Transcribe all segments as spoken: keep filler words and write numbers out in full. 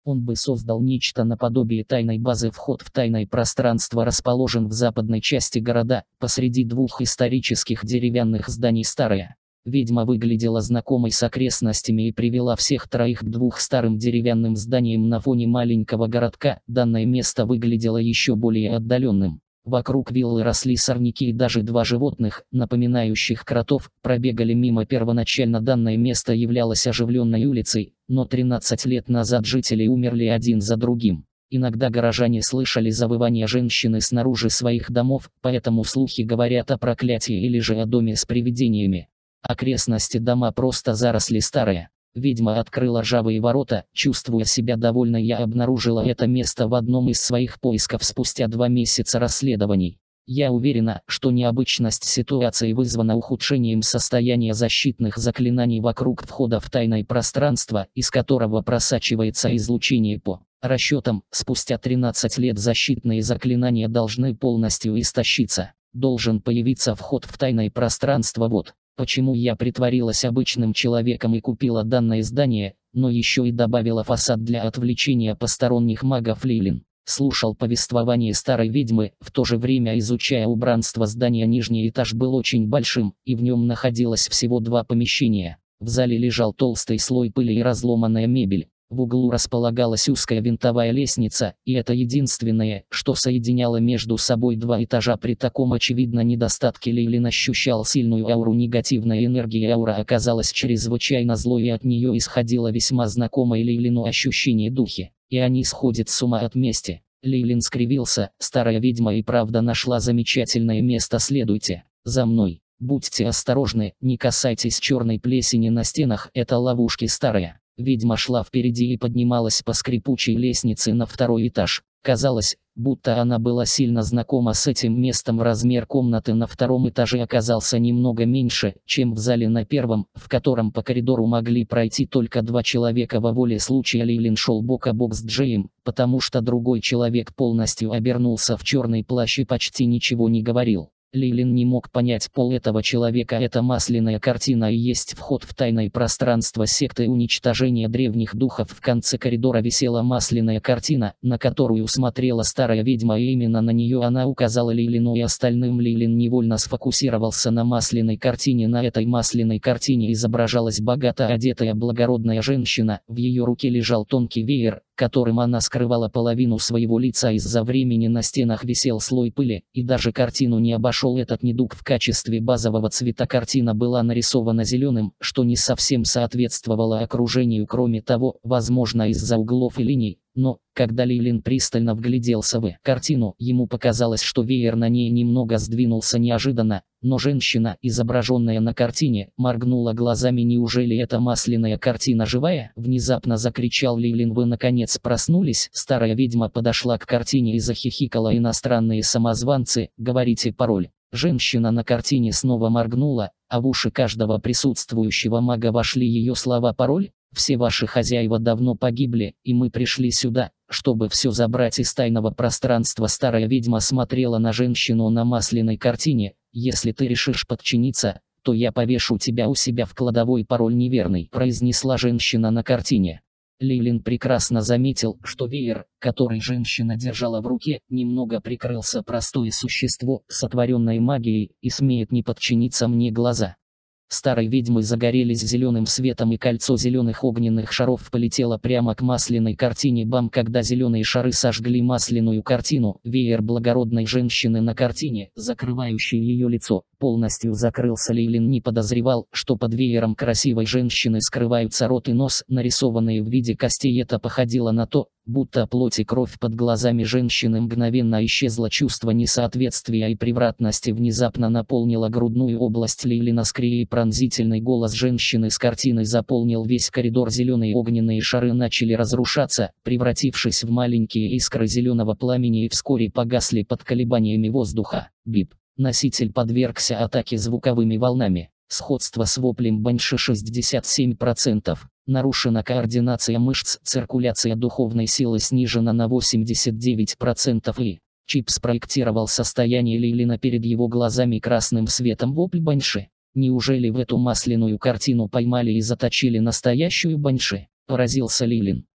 Он бы создал нечто наподобие тайной базы. Вход в тайное пространство расположен в западной части города, посреди двух исторических деревянных зданий. Старая ведьма выглядела знакомой с окрестностями и привела всех троих к двух старым деревянным зданиям на фоне маленького городка. Данное место выглядело еще более отдаленным. Вокруг виллы росли сорняки, и даже два животных, напоминающих кротов, пробегали мимо. Первоначально данное место являлось оживленной улицей, но тринадцать лет назад жители умерли один за другим. Иногда горожане слышали завывание женщины снаружи своих домов, поэтому слухи говорят о проклятии или же о доме с привидениями. Окрестности дома просто заросли. Старая ведьма открыла ржавые ворота. Чувствуя себя довольной, я обнаружила это место в одном из своих поисков спустя два месяца расследований. Я уверена, что необычность ситуации вызвана ухудшением состояния защитных заклинаний вокруг входа в тайное пространство, из которого просачивается излучение. По расчетам, спустя тринадцать лет защитные заклинания должны полностью истощиться. Должен появиться вход в тайное пространство. Вот почему я притворилась обычным человеком и купила данное здание, но еще и добавила фасад для отвлечения посторонних магов. Лейлин слушал повествование старой ведьмы, в то же время изучая убранство здания. Нижний этаж был очень большим, и в нем находилось всего два помещения. В зале лежал толстый слой пыли и разломанная мебель. В углу располагалась узкая винтовая лестница, и это единственное, что соединяло между собой два этажа. При таком очевидно недостатке Лейлин ощущал сильную ауру негативной энергии. Аура оказалась чрезвычайно злой, и от нее исходило весьма знакомое Лейлину ощущение духи, и они сходят с ума от мести. Лейлин скривился. Старая ведьма и правда нашла замечательное место. Следуйте за мной. Будьте осторожны, не касайтесь черной плесени на стенах, это ловушки. Старая ведьма шла впереди и поднималась по скрипучей лестнице на второй этаж. Казалось, будто она была сильно знакома с этим местом. Размер комнаты на втором этаже оказался немного меньше, чем в зале на первом, в котором по коридору могли пройти только два человека. Во воле случая Лейлин шел бок о бок с Джеем, потому что другой человек полностью обернулся в черный плащ и почти ничего не говорил. Лейлин не мог понять пол этого человека. Это масляная картина и есть вход в тайное пространство секты уничтожения древних духов. В конце коридора висела масляная картина, на которую смотрела старая ведьма, и именно на нее она указала Лейлину и остальным. Лейлин невольно сфокусировался на масляной картине. На этой масляной картине изображалась богато одетая благородная женщина. В ее руке лежал тонкий веер, которым она скрывала половину своего лица. Из-за времени на стенах висел слой пыли, и даже картину не обошел этот недуг. В качестве базового цвета картина была нарисована зеленым, что не совсем соответствовало окружению. Кроме того, возможно, из-за углов и линий, но, когда Лейлин пристально вгляделся в картину, ему показалось, что веер на ней немного сдвинулся неожиданно, но женщина, изображенная на картине, моргнула глазами. «Неужели эта масляная картина живая?» — внезапно закричал Лейлин. «Вы наконец проснулись?» Старая ведьма подошла к картине и захихикала. «Иностранные самозванцы, говорите пароль». Женщина на картине снова моргнула, а в уши каждого присутствующего мага вошли ее слова: «Пароль? Все ваши хозяева давно погибли, и мы пришли сюда, чтобы все забрать из тайного пространства». Старая ведьма смотрела на женщину на масляной картине. «Если ты решишь подчиниться, то я повешу тебя у себя в кладовой. Пароль неверный», — произнесла женщина на картине. Лейлин прекрасно заметил, что веер, который женщина держала в руке, немного прикрылся. «Простое существо, сотворенное магией, и смеет не подчиниться мне». Глаза старой ведьмы загорелись зеленым светом, и кольцо зеленых огненных шаров полетело прямо к масляной картине. Бам! Когда зеленые шары сожгли масляную картину, веер благородной женщины на картине, закрывающий ее лицо, полностью закрылся. Лейлин не подозревал, что под веером красивой женщины скрываются рот и нос, нарисованные в виде костей. Это походило на то, будто плоть и кровь под глазами женщины мгновенно исчезло. Чувство несоответствия и превратности внезапно наполнило грудную область Лейлина. Скорее, пронзительный голос женщины с картины заполнил весь коридор. Зеленые огненные шары начали разрушаться, превратившись в маленькие искры зеленого пламени, и вскоре погасли под колебаниями воздуха. Бип! Носитель подвергся атаке звуковыми волнами. Сходство с воплем банши шестьдесят семь процентов. Нарушена координация мышц, циркуляция духовной силы снижена на восемьдесят девять процентов, и чип спроектировал состояние Лейлина перед его глазами красным светом. Вопль банши. Неужели в эту масляную картину поймали и заточили настоящую банши? Поразился Лейлин.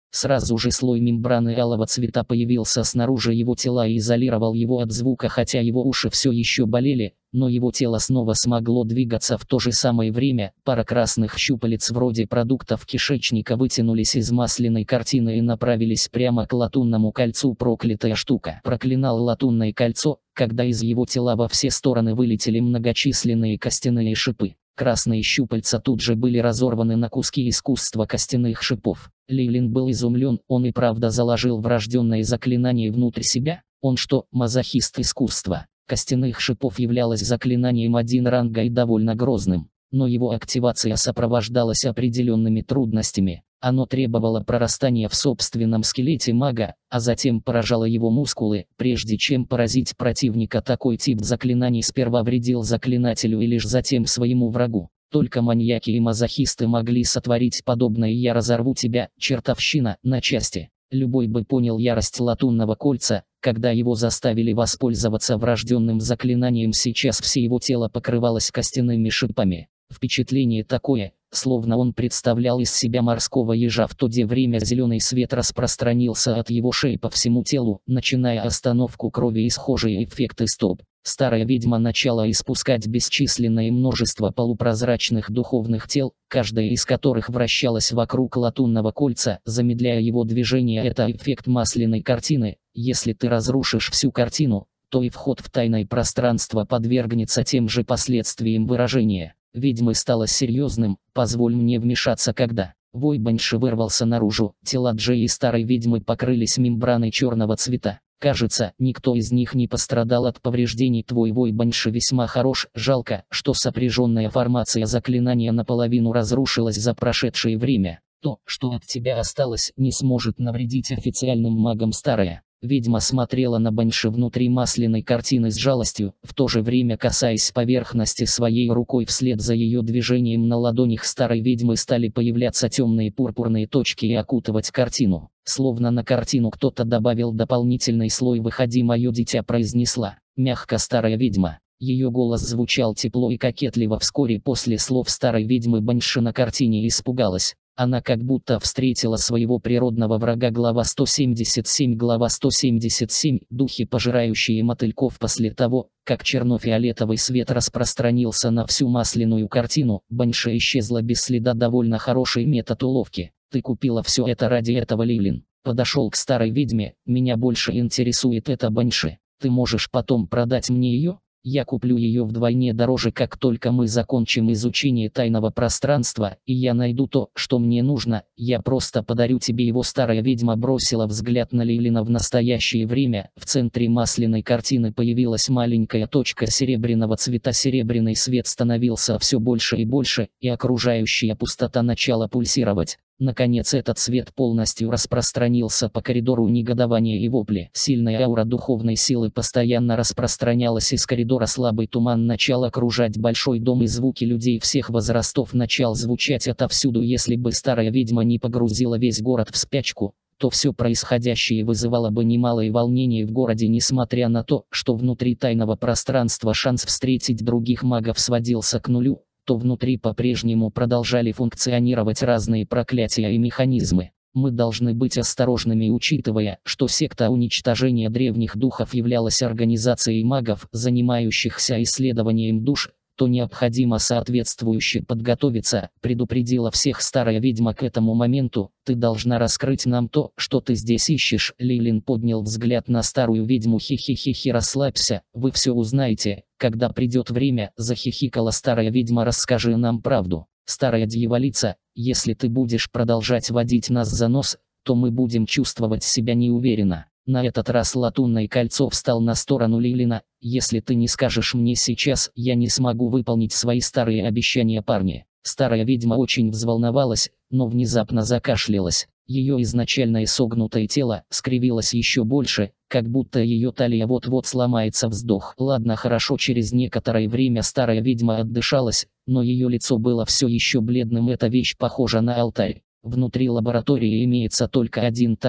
Сразу же слой мембраны алого цвета появился снаружи его тела и изолировал его от звука, хотя его уши все еще болели, но его тело снова смогло двигаться. В то же самое время пара красных щупалец вроде продуктов кишечника вытянулись из масляной картины и направились прямо к латунному кольцу. Проклятая штука! Проклинал латунное кольцо, когда из его тела во все стороны вылетели многочисленные костяные шипы. Красные щупальца тут же были разорваны на куски искусства костяных шипов. Лейлин был изумлен, он и правда заложил врожденное заклинание внутрь себя? Он что, мазохист искусства костяных шипов? Являлось заклинанием один ранга и довольно грозным, но его активация сопровождалась определенными трудностями. Оно требовало прорастания в собственном скелете мага, а затем поражало его мускулы. Прежде чем поразить противника, такой тип заклинаний сперва вредил заклинателю и лишь затем своему врагу. Только маньяки и мазохисты могли сотворить подобное. «Я разорву тебя, чертовщина, на части». Любой бы понял ярость латунного кольца, когда его заставили воспользоваться врожденным заклинанием. Сейчас все его тело покрывалось костяными шипами. Впечатление такое, словно он представлял из себя морского ежа. В то же время зеленый свет распространился от его шеи по всему телу, начиная остановку крови и схожие эффекты. Стоп. Старая ведьма начала испускать бесчисленное множество полупрозрачных духовных тел, каждая из которых вращалась вокруг латунного кольца, замедляя его движение. Это эффект масляной картины. Если ты разрушишь всю картину, то и вход в тайное пространство подвергнется тем же последствиям. Выражения ведьмы стало серьезным. «Позволь мне вмешаться». Когда вой банши вырвался наружу, тела Джей и старой ведьмы покрылись мембраной черного цвета. Кажется, никто из них не пострадал от повреждений. Твой вой банши весьма хорош. Жалко, что сопряженная формация заклинания наполовину разрушилась за прошедшее время. То, что от тебя осталось, не сможет навредить официальным магам. Старая ведьма смотрела на банши внутри масляной картины с жалостью, в то же время касаясь поверхности своей рукой. Вслед за ее движением на ладонях старой ведьмы стали появляться темные пурпурные точки и окутывать картину. Словно на картину кто-то добавил дополнительный слой. «Выходи, мое дитя», произнесла мягко старая ведьма. Ее голос звучал тепло и кокетливо. Вскоре после слов старой ведьмы банши на картине испугалась. Она как будто встретила своего природного врага. Глава сто семьдесят семь. Глава сто семьдесят семь. Духи, пожирающие мотыльков. После того, как черно-фиолетовый свет распространился на всю масляную картину, банша исчезла без следа. Довольно хороший метод уловки. «Ты купила все это ради этого?» Лейлин подошел к старой ведьме. «Меня больше интересует эта банши. Ты можешь потом продать мне ее? Я куплю ее вдвойне дороже, как только мы закончим изучение тайного пространства, и я найду то, что мне нужно. Я просто подарю тебе его». Старая ведьма бросила взгляд на Лейлина. В настоящее время в центре масляной картины появилась маленькая точка серебряного цвета. Серебряный свет становился все больше и больше, и окружающая пустота начала пульсировать. Наконец этот свет полностью распространился по коридору. Негодование и вопли. Сильная аура духовной силы постоянно распространялась из коридора. Слабый туман начал окружать большой дом, и звуки людей всех возрастов начал звучать отовсюду. Если бы старая ведьма не погрузила весь город в спячку, то все происходящее вызывало бы немалое волнение в городе. Несмотря на то, что внутри тайного пространства шанс встретить других магов сводился к нулю, то внутри по-прежнему продолжали функционировать разные проклятия и механизмы. Мы должны быть осторожными, учитывая, что секта уничтожения древних духов являлась организацией магов, занимающихся исследованием душ, то необходимо соответствующе подготовиться, предупредила всех старая ведьма. К этому моменту ты должна раскрыть нам то, что ты здесь ищешь. Лейлин поднял взгляд на старую ведьму. Хи-хи-хи-хи, расслабься, вы все узнаете, когда придет время, захихикала старая ведьма. Расскажи нам правду, старая дьяволица. Если ты будешь продолжать водить нас за нос, то мы будем чувствовать себя неуверенно. На этот раз латунное кольцо встал на сторону Лейлина. Если ты не скажешь мне сейчас, я не смогу выполнить свои старые обещания. Парни. Старая ведьма очень взволновалась, но внезапно закашлялась. Ее изначальное согнутое тело скривилось еще больше, как будто ее талия вот-вот сломается. Вздох. Ладно, хорошо. Через некоторое время старая ведьма отдышалась, но ее лицо было все еще бледным. Эта вещь похожа на алтарь. Внутри лаборатории имеется только один такой.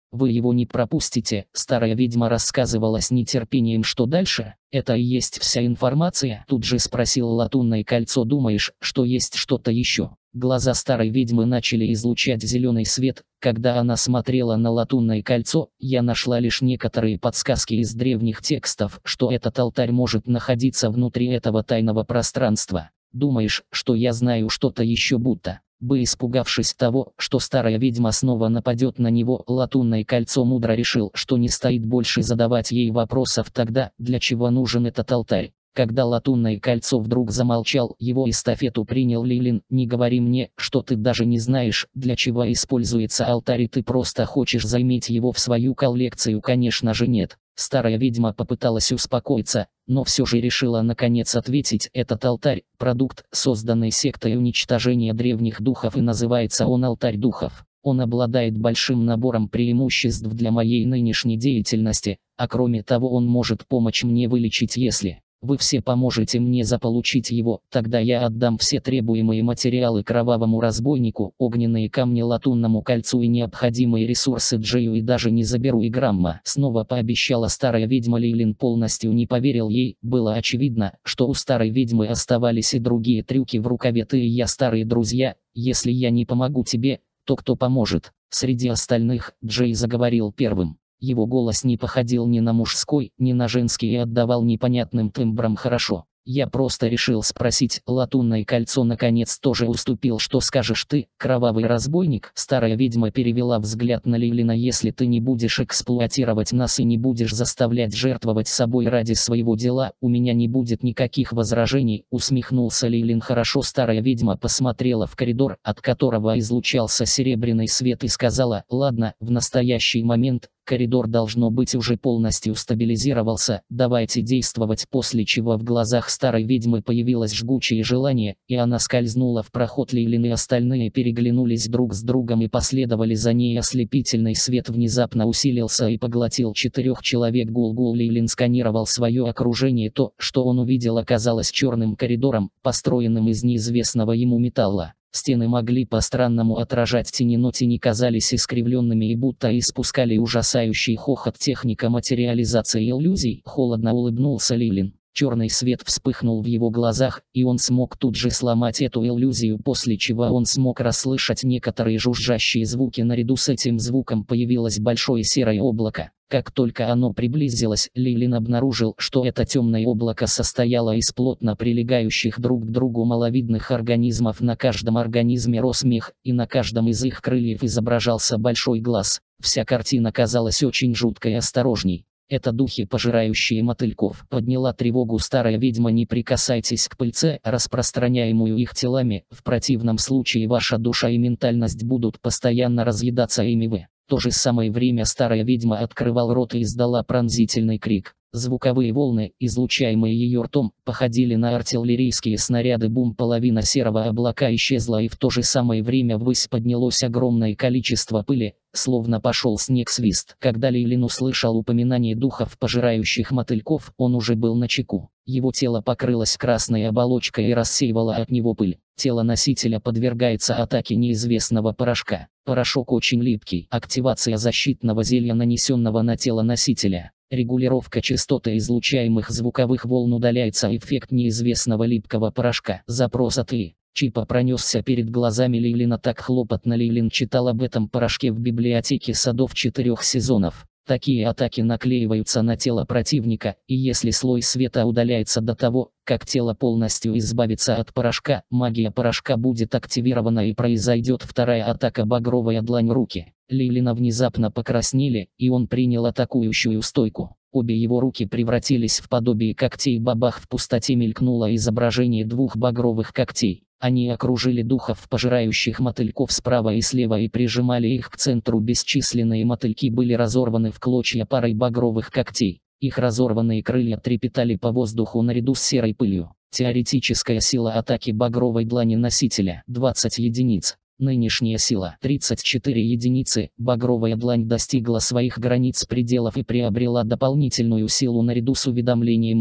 Вы его не пропустите. Старая ведьма рассказывала с нетерпением, что дальше. Это и есть вся информация? Тут же спросил латунное кольцо. Думаешь, что есть что-то еще? Глаза старой ведьмы начали излучать зеленый свет. Когда она смотрела на латунное кольцо, я нашла лишь некоторые подсказки из древних текстов, что этот алтарь может находиться внутри этого тайного пространства. Думаешь, что я знаю что-то еще? Будто бы испугавшись того, что старая ведьма снова нападет на него, латунное кольцо мудро решил, что не стоит больше задавать ей вопросов. Тогда, для чего нужен этот алтарь? Когда латунное кольцо вдруг замолчал, его эстафету принял Лейлин. Не говори мне, что ты даже не знаешь, для чего используется алтарь, и ты просто хочешь заиметь его в свою коллекцию. Конечно же нет. Старая ведьма попыталась успокоиться, но все же решила наконец ответить. Этот алтарь – продукт, созданный сектой уничтожения древних духов, и называется он алтарь духов. Он обладает большим набором преимуществ для моей нынешней деятельности, а кроме того он может помочь мне вылечить. Если вы все поможете мне заполучить его, тогда я отдам все требуемые материалы кровавому разбойнику, огненные камни латунному кольцу и необходимые ресурсы Джею, и даже не заберу и грамма. Снова пообещала старая ведьма. Лейлин полностью не поверил ей. Было очевидно, что у старой ведьмы оставались и другие трюки в рукаве. Ты и я старые друзья. Если я не помогу тебе, то кто поможет? Среди остальных Джей заговорил первым. Его голос не походил ни на мужской, ни на женский и отдавал непонятным тембром. Хорошо, я просто решил спросить. Латунное кольцо наконец тоже уступил. Что скажешь ты, кровавый разбойник? Старая ведьма перевела взгляд на Лейлина. Если ты не будешь эксплуатировать нас и не будешь заставлять жертвовать собой ради своего дела, у меня не будет никаких возражений, усмехнулся Лейлин. Хорошо. Старая ведьма посмотрела в коридор, от которого излучался серебряный свет, и сказала: ладно, в настоящий момент коридор должно быть уже полностью стабилизировался, давайте действовать. После чего в глазах старой ведьмы появилось жгучее желание, и она скользнула в проход. Лейлин и остальные переглянулись друг с другом и последовали за ней. Ослепительный свет внезапно усилился и поглотил четырех человек. Гул-гул. Лейлин сканировал свое окружение. То, что он увидел, оказалось черным коридором, построенным из неизвестного ему металла. Стены могли по-странному отражать тени, но тени казались искривленными и будто испускали ужасающий хохот. Техника материализации иллюзий. Холодно улыбнулся Лейлин. Черный свет вспыхнул в его глазах, и он смог тут же сломать эту иллюзию, после чего он смог расслышать некоторые жужжащие звуки. Наряду с этим звуком появилось большое серое облако. Как только оно приблизилось, Лейлин обнаружил, что это темное облако состояло из плотно прилегающих друг к другу маловидных организмов. На каждом организме рос мех, и на каждом из их крыльев изображался большой глаз. Вся картина казалась очень жуткой. Осторожней. Это духи, пожирающие мотыльков. Подняла тревогу старая ведьма. Не прикасайтесь к пыльце, распространяемую их телами, в противном случае ваша душа и ментальность будут постоянно разъедаться ими. Вы. В то же самое время старая ведьма открывал рот и издала пронзительный крик. Звуковые волны, излучаемые ее ртом, походили на артиллерийские снаряды. Бум! Половина серого облака исчезла, и в то же самое время ввысь поднялось огромное количество пыли, словно пошел снег. Свист. Когда Лейлин услышал упоминание духов, пожирающих мотыльков, он уже был начеку. Его тело покрылось красной оболочкой и рассеивало от него пыль. Тело носителя подвергается атаке неизвестного порошка. Порошок очень липкий. Активация защитного зелья, нанесенного на тело носителя. Регулировка частоты излучаемых звуковых волн. Удаляется эффект неизвестного липкого порошка. Запрос от И. Чипа пронесся перед глазами Лейлина так хлопотно. Лейлин читал об этом порошке в библиотеке садов четырех сезонов. Такие атаки наклеиваются на тело противника, и если слой света удаляется до того, как тело полностью избавится от порошка, магия порошка будет активирована и произойдет вторая атака. Багровая длань. Руки Лейлина внезапно покраснели, и он принял атакующую стойку. Обе его руки превратились в подобие когтей. Бабах! В пустоте мелькнуло изображение двух багровых когтей. Они окружили духов, пожирающих мотыльков, справа и слева, и прижимали их к центру. Бесчисленные мотыльки были разорваны в клочья парой багровых когтей. Их разорванные крылья трепетали по воздуху наряду с серой пылью. Теоретическая сила атаки багровой длани носителя – двадцать единиц. Нынешняя сила – тридцать четыре единицы. Багровая длань достигла своих границ пределов и приобрела дополнительную силу наряду с уведомлением И.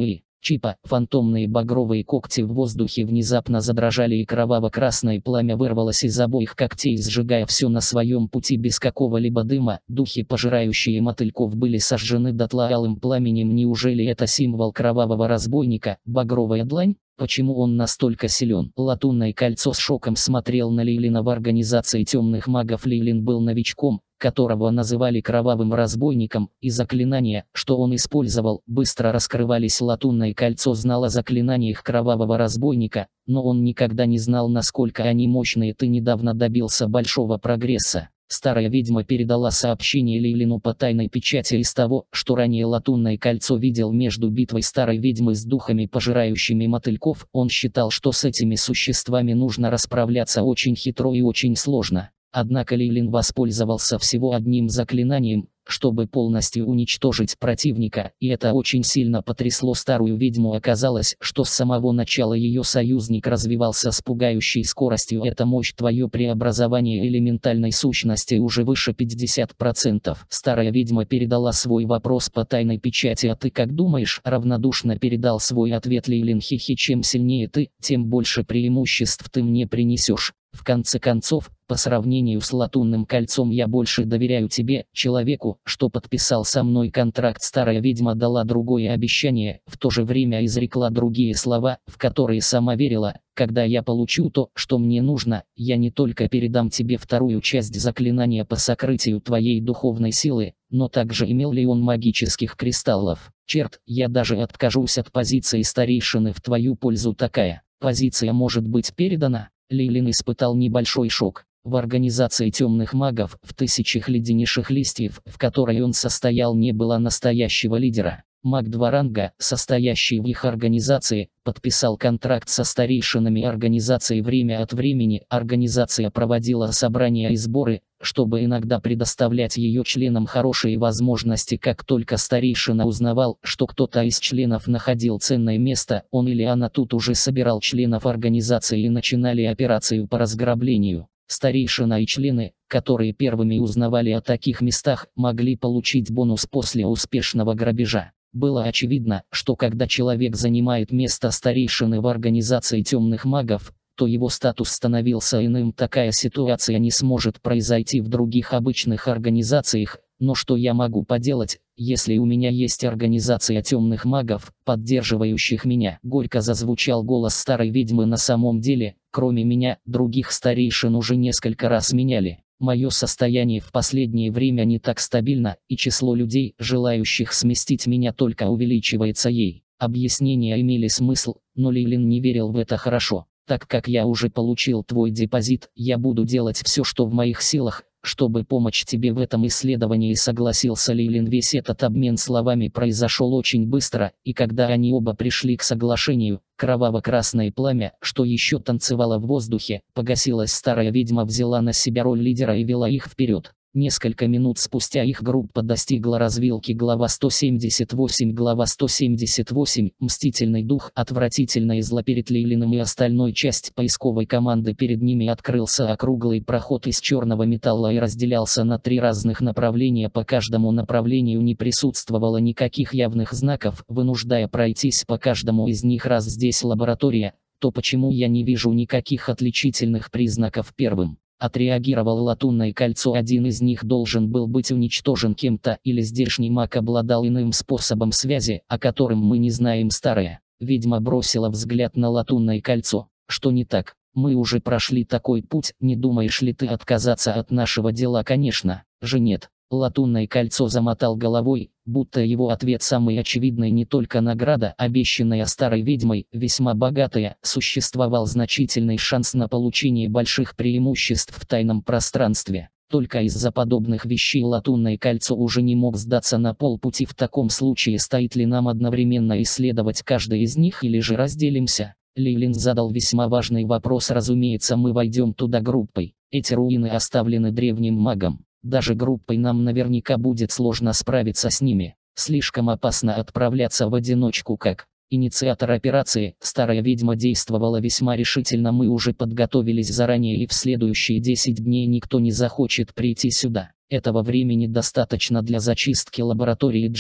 Чипа, фантомные багровые когти в воздухе внезапно задрожали, и кроваво-красное пламя вырвалось из обоих когтей, сжигая все на своем пути без какого-либо дыма. Духи, пожирающие мотыльков, были сожжены дотла алым пламенем. Неужели это символ кровавого разбойника, багровая длань? Почему он настолько силен? Латунное кольцо с шоком смотрел на Лейлина. В организации темных магов Лейлин был новичком, которого называли кровавым разбойником, и заклинания, что он использовал, быстро раскрывались. Латунное кольцо знало о заклинаниях кровавого разбойника, но он никогда не знал, насколько они мощные. Ты недавно добился большого прогресса. Старая ведьма передала сообщение Лейлину по тайной печати. Из того, что ранее Латунное кольцо видел между битвой старой ведьмы с духами, пожирающими мотыльков, он считал, что с этими существами нужно расправляться очень хитро и очень сложно. Однако Лейлин воспользовался всего одним заклинанием, чтобы полностью уничтожить противника, и это очень сильно потрясло старую ведьму. Оказалось, что с самого начала ее союзник развивался с пугающей скоростью. Эта мощь, твое преобразование элементальной сущности уже выше пятидесяти процентов. Старая ведьма передала свой вопрос по тайной печати. А ты как думаешь? Равнодушно передал свой ответ Лейлин. Хихи, чем сильнее ты, тем больше преимуществ ты мне принесешь. В конце концов, по сравнению с Латунным кольцом я больше доверяю тебе, человеку, что подписал со мной контракт. Старая ведьма дала другое обещание, в то же время изрекла другие слова, в которые сама верила. Когда я получу то, что мне нужно, я не только передам тебе вторую часть заклинания по сокрытию твоей духовной силы, но также имел ли он магических кристаллов. Черт, я даже откажусь от позиции старейшины в твою пользу. Такая позиция может быть передана? Лейлин испытал небольшой шок. В организации темных магов, в тысячах леденейших листьев, в которой он состоял, не было настоящего лидера. Маг два ранга, состоящий в их организации, подписал контракт со старейшинами организации. Время от времени организация проводила собрания и сборы, чтобы иногда предоставлять ее членам хорошие возможности. Как только старейшина узнавал, что кто-то из членов находил ценное место, он или она тут уже собирал членов организации и начинали операцию по разграблению. Старейшина и члены, которые первыми узнавали о таких местах, могли получить бонус после успешного грабежа. Было очевидно, что когда человек занимает место старейшины в организации темных магов, то его статус становился иным. Такая ситуация не сможет произойти в других обычных организациях. Но что я могу поделать, если у меня есть организация темных магов, поддерживающих меня? Горько зазвучал голос старой ведьмы. На самом деле, кроме меня, других старейшин уже несколько раз меняли. Мое состояние в последнее время не так стабильно, и число людей, желающих сместить меня, только увеличивается. Ей объяснения имели смысл, но Лейлин не верил в это. Хорошо, так как я уже получил твой депозит, я буду делать все, что в моих силах, чтобы помочь тебе в этом исследовании, согласился Лейлин. Весь этот обмен словами произошел очень быстро, и когда они оба пришли к соглашению, кроваво-красное пламя, что еще танцевало в воздухе, погасилось. Старая ведьма взяла на себя роль лидера и вела их вперед. Несколько минут спустя их группа достигла развилки. Глава сто семьдесят восемь. Глава сто семьдесят восемь. Мстительный дух. Отвратительное зло. Перед Лейлином и остальной часть поисковой команды перед ними открылся округлый проход из черного металла и разделялся на три разных направления. По каждому направлению не присутствовало никаких явных знаков, вынуждая пройтись по каждому из них. Раз здесь лаборатория, то почему я не вижу никаких отличительных признаков? Первым отреагировал Латунное кольцо. Один из них должен был быть уничтожен кем-то, или здешний маг обладал иным способом связи, о котором мы не знаем. Старая ведьма бросила взгляд на Латунное кольцо. Что не так? Мы уже прошли такой путь, не думаешь ли ты отказаться от нашего дела? Конечно же нет. Латунное кольцо замотал головой, будто его ответ самый очевидный. Не только награда, обещанная старой ведьмой, весьма богатая, существовал значительный шанс на получение больших преимуществ в тайном пространстве. Только из-за подобных вещей Латунное кольцо уже не мог сдаться на полпути. В таком случае стоит ли нам одновременно исследовать каждый из них, или же разделимся? Лейлин задал весьма важный вопрос. Разумеется, мы войдем туда группой. Эти руины оставлены древним магом. Даже группой нам наверняка будет сложно справиться с ними. Слишком опасно отправляться в одиночку. Как инициатор операции, старая ведьма действовала весьма решительно. Мы уже подготовились заранее, и в следующие десять дней никто не захочет прийти сюда. Этого времени достаточно для зачистки лаборатории Джей.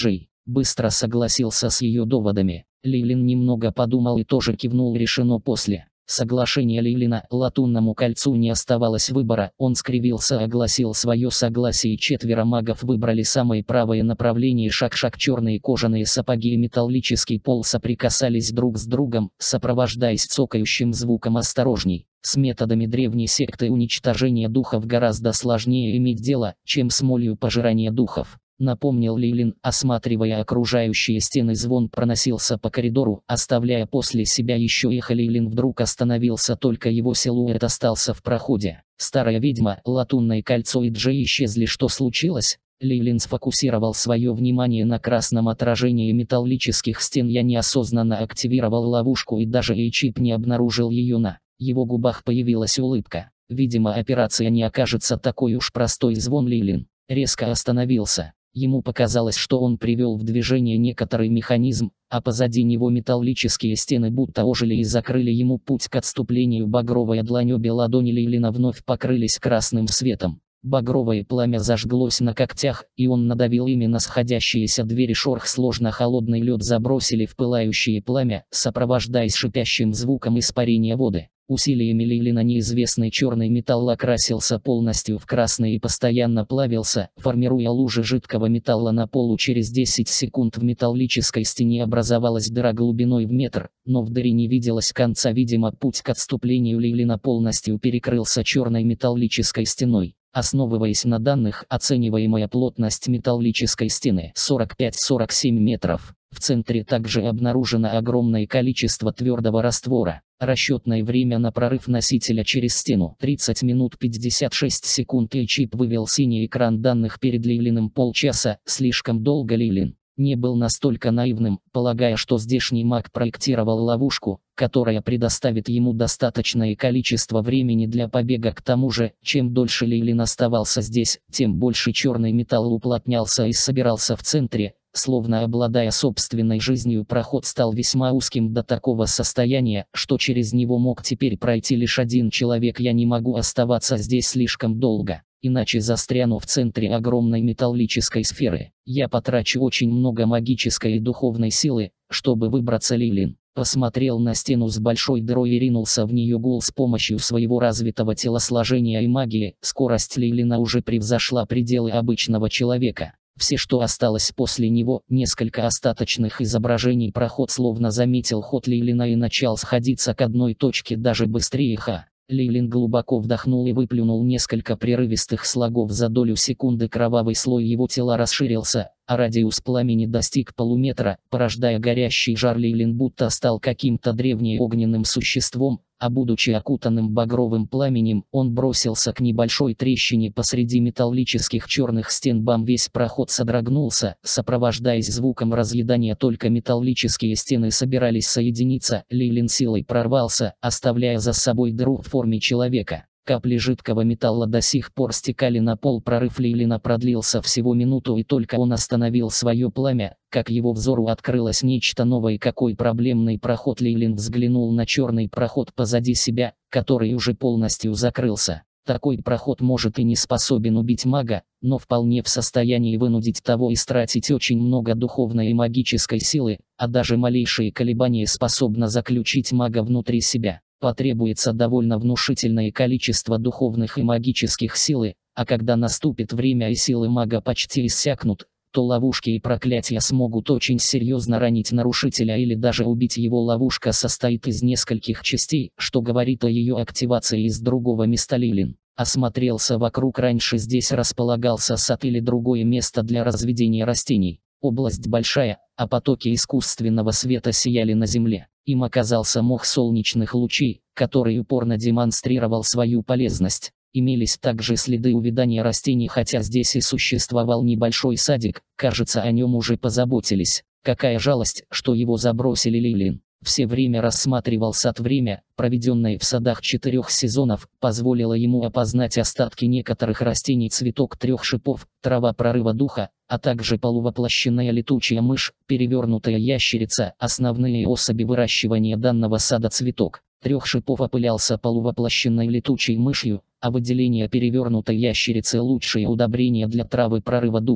Быстро согласился с ее доводами. Лейлин немного подумал и тоже кивнул. Решено. После соглашения Лейлина латунному кольцу не оставалось выбора. Он скривился, огласил свое согласие, и четверо магов выбрали самое правое направление. Шаг-шаг. Черные кожаные сапоги и металлический пол соприкасались друг с другом, сопровождаясь цокающим звуком. Осторожней. С методами древней секты уничтожения духов гораздо сложнее иметь дело, чем с молью пожирания духов, напомнил Лейлин, осматривая окружающие стены. Звон проносился по коридору, оставляя после себя еще эхо. Лейлин вдруг остановился, только его силуэт остался в проходе. Старая ведьма, латунное кольцо и Джей исчезли. Что случилось? Лейлин сфокусировал свое внимание на красном отражении металлических стен. Я неосознанно активировал ловушку, и даже Эйчип не обнаружил ее. На его губах появилась улыбка. Видимо, операция не окажется такой уж простой. Звон. Лейлин резко остановился. Ему показалось, что он привел в движение некоторый механизм, а позади него металлические стены будто ожили и закрыли ему путь к отступлению. Багровая длань, обе ладони Лейлина вновь покрылись красным светом. Багровое пламя зажглось на когтях, и он надавил ими на сходящиеся двери. Шорох, сложно холодный лед забросили в пылающее пламя, сопровождаясь шипящим звуком испарения воды. Усилиями Лейлина неизвестный черный металл окрасился полностью в красный и постоянно плавился, формируя лужи жидкого металла на полу. Через десять секунд в металлической стене образовалась дыра глубиной в метр, но в дыре не виделось конца. Видимо, путь к отступлению Лейлина полностью перекрылся черной металлической стеной. Основываясь на данных, оцениваемая плотность металлической стены сорок пять — сорок семь метров. В центре также обнаружено огромное количество твердого раствора. Расчетное время на прорыв носителя через стену тридцать минут пятьдесят шесть секунд. Эйчип вывел синий экран данных перед Лейлиным. Полчаса. Слишком долго. Лейлин не был настолько наивным, полагая, что здешний маг проектировал ловушку, которая предоставит ему достаточное количество времени для побега. К тому же, чем дольше Лейлин оставался здесь, тем больше черный металл уплотнялся и собирался в центре, словно обладая собственной жизнью. Проход стал весьма узким до такого состояния, что через него мог теперь пройти лишь один человек. Я не могу оставаться здесь слишком долго, иначе застряну в центре огромной металлической сферы. Я потрачу очень много магической и духовной силы, чтобы выбраться. Лейлин посмотрел на стену с большой дырой и ринулся в нее. Гул. С помощью своего развитого телосложения и магии, скорость Лейлина уже превзошла пределы обычного человека. Все, что осталось после него, несколько остаточных изображений. Проход словно заметил ход Лейлина и начал сходиться к одной точке даже быстрее. Ха. Лейлин глубоко вдохнул и выплюнул несколько прерывистых слогов. За долю секунды кровавый слой его тела расширился, а радиус пламени достиг полуметра, порождая горящий жар. Лейлин будто стал каким-то древним огненным существом, а будучи окутанным багровым пламенем, он бросился к небольшой трещине посреди металлических черных стен. Бам! Весь проход содрогнулся, сопровождаясь звуком разъедания. Только металлические стены собирались соединиться. Лейлин силой прорвался, оставляя за собой дыру в форме человека. Капли жидкого металла до сих пор стекали на пол. Прорыв Лейлина продлился всего минуту, и только он остановил свое пламя, как его взору открылось нечто новое. Какой проблемный проход! Лейлин взглянул на черный проход позади себя, который уже полностью закрылся. Такой проход может и не способен убить мага, но вполне в состоянии вынудить того истратить очень много духовной и магической силы, а даже малейшие колебания способно заключить мага внутри себя. Потребуется довольно внушительное количество духовных и магических силы, а когда наступит время и силы мага почти иссякнут, то ловушки и проклятия смогут очень серьезно ранить нарушителя или даже убить его. Ловушка состоит из нескольких частей, что говорит о ее активации из другого места. Лейлин осмотрелся вокруг. Раньше здесь располагался сад или другое место для разведения растений. Область большая, а потоки искусственного света сияли на земле. Им оказался мох солнечных лучей, который упорно демонстрировал свою полезность. Имелись также следы увядания растений, хотя здесь и существовал небольшой садик, кажется, о нем уже позаботились. Какая жалость, что его забросили. Лейлин все время рассматривал сад. Время, проведенное в садах четырех сезонов, позволило ему опознать остатки некоторых растений. Цветок трех шипов, трава прорыва духа, а также полувоплощенная летучая мышь, перевернутая ящерица. Основные особи выращивания данного сада. Цветок трех шипов опылялся полувоплощенной летучей мышью, а выделение перевернутой ящерицы – лучшее удобрение для травы прорыва духа.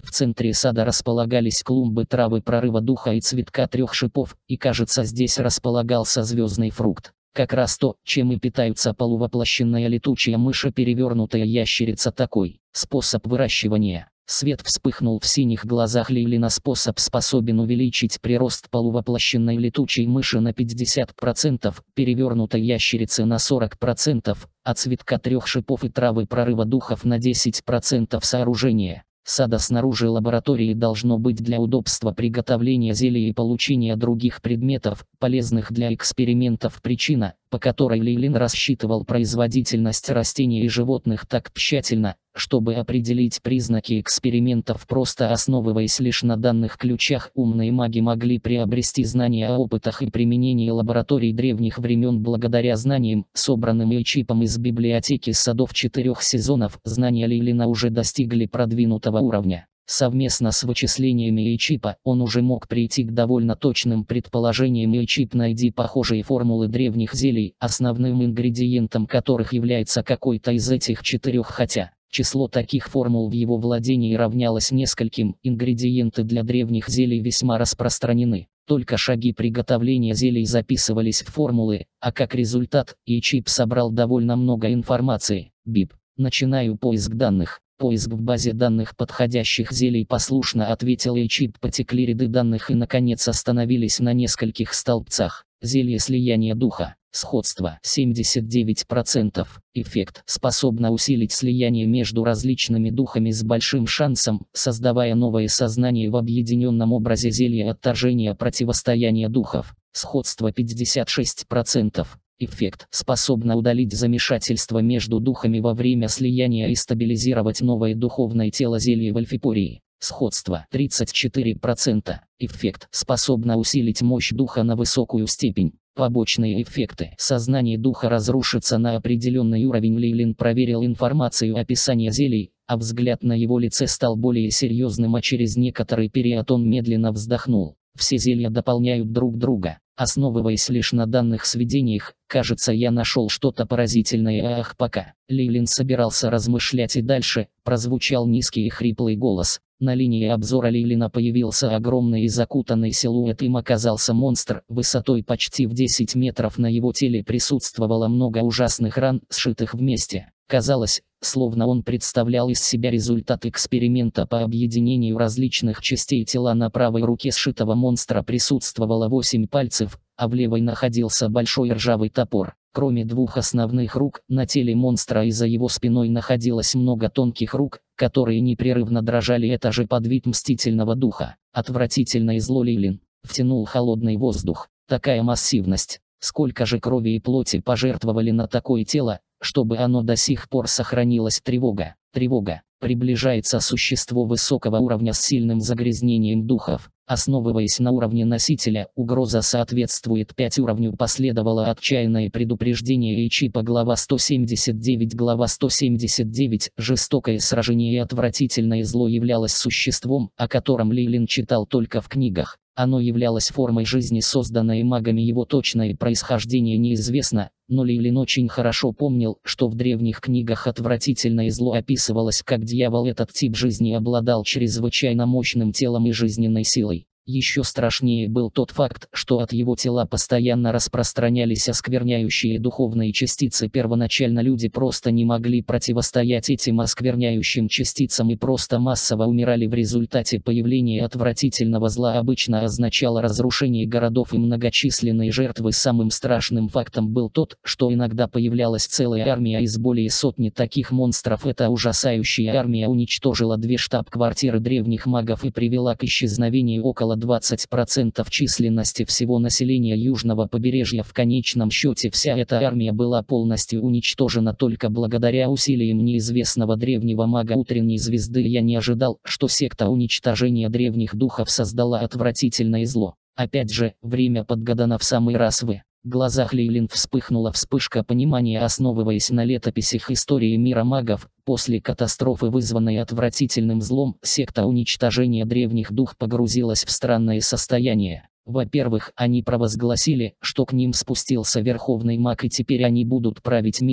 В центре сада располагались клумбы травы прорыва духа и цветка трех шипов, и кажется, здесь располагался звездный фрукт. Как раз то, чем и питаются полувоплощенная летучая мышь и перевернутая ящерица. Такой способ выращивания. Свет вспыхнул в синих глазах Лейлина. Способ способен увеличить прирост полувоплощенной летучей мыши на пятьдесят процентов, перевернутой ящерицы на сорок процентов, а цветка трех шипов и травы прорыва духов на десять процентов. Сооружение сада снаружи лаборатории должно быть для удобства приготовления зелий и получения других предметов, полезных для экспериментов. Причина, по которой Лейлин рассчитывал производительность растений и животных так тщательно, чтобы определить признаки экспериментов, просто основываясь лишь на данных ключах, умные маги могли приобрести знания о опытах и применении лабораторий древних времен благодаря знаниям, собранным Эйчипом из библиотеки садов четырех сезонов. Знания Лейлина уже достигли продвинутого уровня. Совместно с вычислениями Эйчипа, он уже мог прийти к довольно точным предположениям. Эйчип, найди похожие формулы древних зелий, основным ингредиентом которых является какой-то из этих четырех, хотя число таких формул в его владении равнялось нескольким. Ингредиенты для древних зелий весьма распространены. Только шаги приготовления зелий записывались в формулы, а как результат, Эйчип собрал довольно много информации. Бип. Начинаю поиск данных. Поиск в базе данных подходящих зелий. Послушно ответил Эйчип. Потекли ряды данных и наконец остановились на нескольких столбцах. Зелье слияния духа. Сходство семьдесят девять процентов. Эффект способно усилить слияние между различными духами с большим шансом, создавая новое сознание в объединенном образе. Зелье отторжения противостояния духов. Сходство пятьдесят шесть процентов. Эффект способно удалить замешательство между духами во время слияния и стабилизировать новое духовное тело. Зелье Вольфипории. Сходство тридцать четыре процента. Эффект способно усилить мощь духа на высокую степень. Побочные эффекты. Сознание духа разрушится на определенный уровень. Лейлин проверил информацию описания зелий, а взгляд на его лице стал более серьезным, а через некоторый период он медленно вздохнул. Все зелья дополняют друг друга. Основываясь лишь на данных сведениях, кажется, я нашел что-то поразительное. Ах, пока Лейлин собирался размышлять и дальше, прозвучал низкий и хриплый голос. На линии обзора Лейлина появился огромный и закутанный силуэт. Им оказался монстр, высотой почти в десять метров. На его теле присутствовало много ужасных ран, сшитых вместе. Казалось, словно он представлял из себя результат эксперимента по объединению различных частей тела. На правой руке сшитого монстра присутствовало восемь пальцев, а в левой находился большой ржавый топор. Кроме двух основных рук, на теле монстра и за его спиной находилось много тонких рук, которые непрерывно дрожали. Это же подвид мстительного духа. Отвратительно и зло. Лейлин втянул холодный воздух. Такая массивность. Сколько же крови и плоти пожертвовали на такое тело, чтобы оно до сих пор сохранилось. Тревога. Тревога. Приближается существо высокого уровня с сильным загрязнением духов. Основываясь на уровне носителя, угроза соответствует пять уровню. Последовало отчаянное предупреждение Эйчипа. Глава сто семьдесят девять. Глава сто семьдесят девять. Жестокое сражение и отвратительное зло являлось существом, о котором Лейлин читал только в книгах. Оно являлось формой жизни, созданной магами. Его точное происхождение неизвестно, но Лейлин очень хорошо помнил, что в древних книгах отвратительное зло описывалось как дьявол. Этот тип жизни обладал чрезвычайно мощным телом и жизненной силой. Еще страшнее был тот факт, что от его тела постоянно распространялись оскверняющие духовные частицы. Первоначально люди просто не могли противостоять этим оскверняющим частицам и просто массово умирали в результате. Появления отвратительного зла обычно означало разрушение городов и многочисленные жертвы. Самым страшным фактом был тот, что иногда появлялась целая армия из более сотни таких монстров. Эта ужасающая армия уничтожила две штаб-квартиры древних магов и привела к исчезновению около двадцать процентов численности всего населения южного побережья. В конечном счете вся эта армия была полностью уничтожена только благодаря усилиям неизвестного древнего мага утренней звезды. Я не ожидал, что секта уничтожения древних духов создала отвратительное зло. Опять же, время подгадано в самый раз. В глазах Лейлин вспыхнула вспышка понимания. Основываясь на летописях истории мира магов, после катастрофы, вызванной отвратительным злом, секта уничтожения древних дух погрузилась в странное состояние. Во-первых, они провозгласили, что к ним спустился верховный маг и теперь они будут править миром.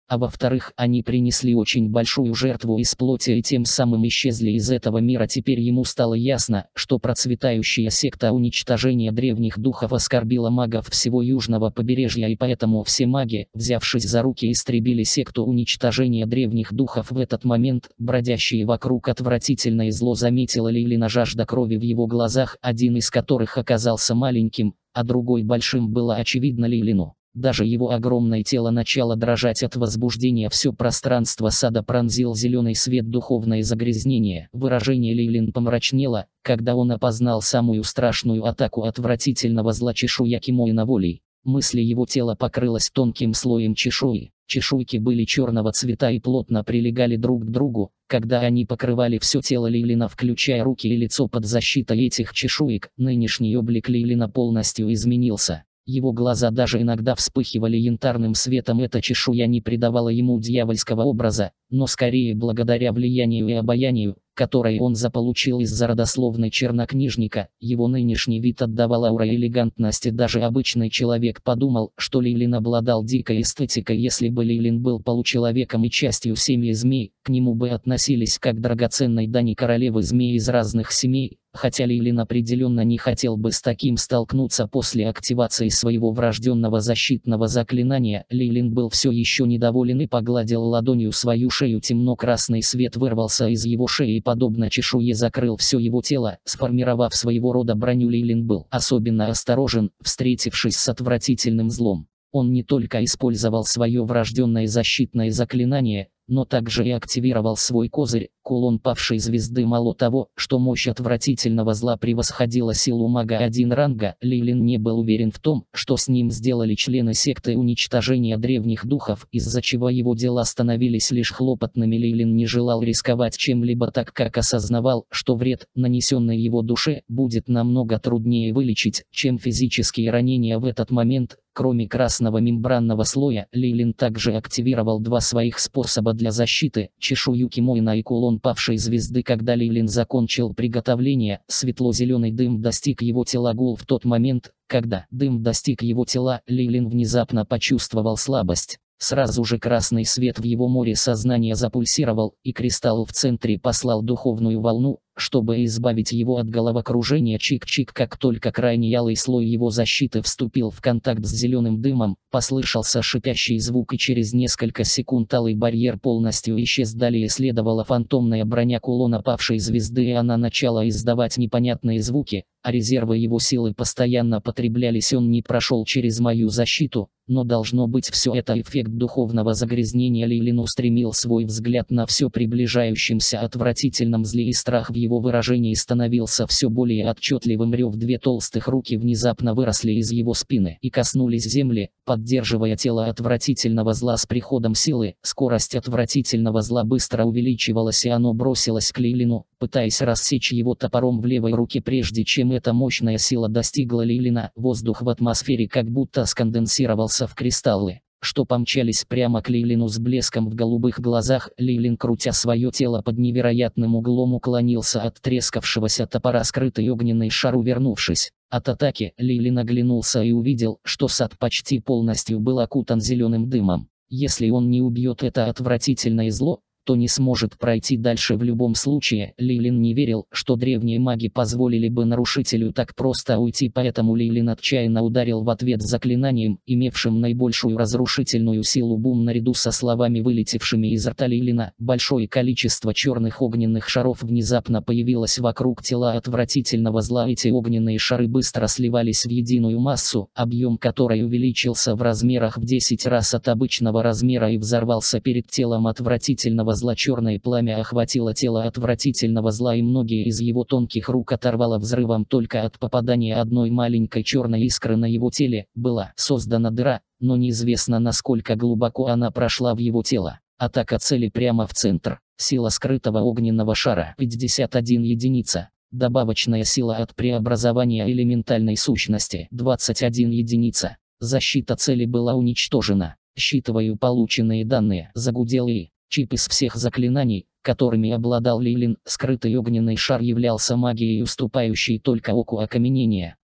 А во-вторых, они принесли очень большую жертву из плоти и тем самым исчезли из этого мира. Теперь ему стало ясно, что процветающая секта уничтожения древних духов оскорбила магов всего южного побережья, и поэтому все маги, взявшись за руки, истребили секту уничтожения древних духов. В этот момент бродящие вокруг отвратительное зло заметило Лейлина, жажда крови в его глазах, один из которых оказался маленьким, а другой большим, было очевидно Лейлину. Даже его огромное тело начало дрожать от возбуждения. Все пространство сада пронзил зеленый свет, духовное загрязнение. Выражение Лейлин помрачнело, когда он опознал самую страшную атаку отвратительного зла — чешуя Кимоина волей. Мысли его тела покрылось тонким слоем чешуи. Чешуйки были черного цвета и плотно прилегали друг к другу, когда они покрывали все тело Лейлина, включая руки и лицо. Под защитой этих чешуек нынешний облик Лейлина полностью изменился. Его глаза даже иногда вспыхивали янтарным светом. Эта чешуя не придавала ему дьявольского образа, но скорее благодаря влиянию и обаянию, которое он заполучил из-за родословной чернокнижника, его нынешний вид отдавал аурой элегантности. Даже обычный человек подумал, что Лейлин обладал дикой эстетикой. Если бы Лейлин был получеловеком и частью семьи змей, к нему бы относились как к драгоценной дани королевы змей из разных семей. Хотя Лейлин определенно не хотел бы с таким столкнуться. После активации своего врожденного защитного заклинания, Лейлин был все еще недоволен и погладил ладонью свою шею. Темно-красный свет вырвался из его шеи и, подобно чешуе, закрыл все его тело, сформировав своего рода броню. Лейлин был особенно осторожен, встретившись с отвратительным злом. Он не только использовал свое врожденное защитное заклинание, но также и активировал свой козырь, кулон павшей звезды. Мало того, что мощь отвратительного зла превосходила силу мага один ранга, Лейлин не был уверен в том, что с ним сделали члены секты уничтожения древних духов, из-за чего его дела становились лишь хлопотными. Лейлин не желал рисковать чем-либо, так как осознавал, что вред, нанесенный его душе, будет намного труднее вылечить, чем физические ранения. В этот момент, кроме красного мембранного слоя, Лейлин также активировал два своих способа для защиты — чешую Кимоина и кулон павшей звезды. Когда Лейлин закончил приготовление, светло-зеленый дым достиг его тела. Гул. В тот момент, когда дым достиг его тела, Лейлин внезапно почувствовал слабость. Сразу же красный свет в его море сознания запульсировал, и кристалл в центре послал духовную волну, чтобы избавить его от головокружения. Чик-чик. Как только крайне ялый слой его защиты вступил в контакт с зеленым дымом, послышался шипящий звук, и через несколько секунд алый барьер полностью исчез. Далее следовала фантомная броня кулона павшей звезды, и она начала издавать непонятные звуки, а резервы его силы постоянно потреблялись. Он не прошел через мою защиту, но должно быть все это эффект духовного загрязнения. Лейлин устремил свой взгляд на все приближающемся отвратительном зле, и страх в его выражении становился все более отчетливым. Рев. Две толстых руки внезапно выросли из его спины и коснулись земли, поддерживая тело отвратительного зла. С приходом силы, скорость отвратительного зла быстро увеличивалась, и оно бросилось к Лейлину, пытаясь рассечь его топором в левой руке. Прежде чем эта мощная сила достигла Лейлина, воздух в атмосфере как будто сконденсировался в кристаллы, что помчались прямо к Лейлину. С блеском в голубых глазах, Лейлин, крутя свое тело под невероятным углом, уклонился от трескавшегося топора. Скрытый огненный шар. Увернувшись от атаки, Лейлин оглянулся и увидел, что сад почти полностью был окутан зеленым дымом. Если он не убьет это отвратительное зло, то не сможет пройти дальше. В любом случае, Лейлин не верил, что древние маги позволили бы нарушителю так просто уйти, поэтому Лейлин отчаянно ударил в ответ заклинанием, имевшим наибольшую разрушительную силу. Бум! Наряду со словами, вылетевшими из рта Лейлина, большое количество черных огненных шаров внезапно появилось вокруг тела отвратительного зла. Эти огненные шары быстро сливались в единую массу, объем которой увеличился в размерах в десять раз от обычного размера и взорвался перед телом отвратительного зла. Черное пламя охватило тело отвратительного зла, и многие из его тонких рук оторвало взрывом. Только от попадания одной маленькой черной искры на его теле была создана дыра, но неизвестно, насколько глубоко она прошла в его тело. Атака цели прямо в центр. Сила скрытого огненного шара пятьдесят один единица. Добавочная сила от преобразования элементальной сущности двадцать один единица. Защита цели была уничтожена. Считываю полученные данные. Загудел и чип из всех заклинаний, которыми обладал Лейлин. Скрытый огненный шар являлся магией, уступающей только оку окаменения.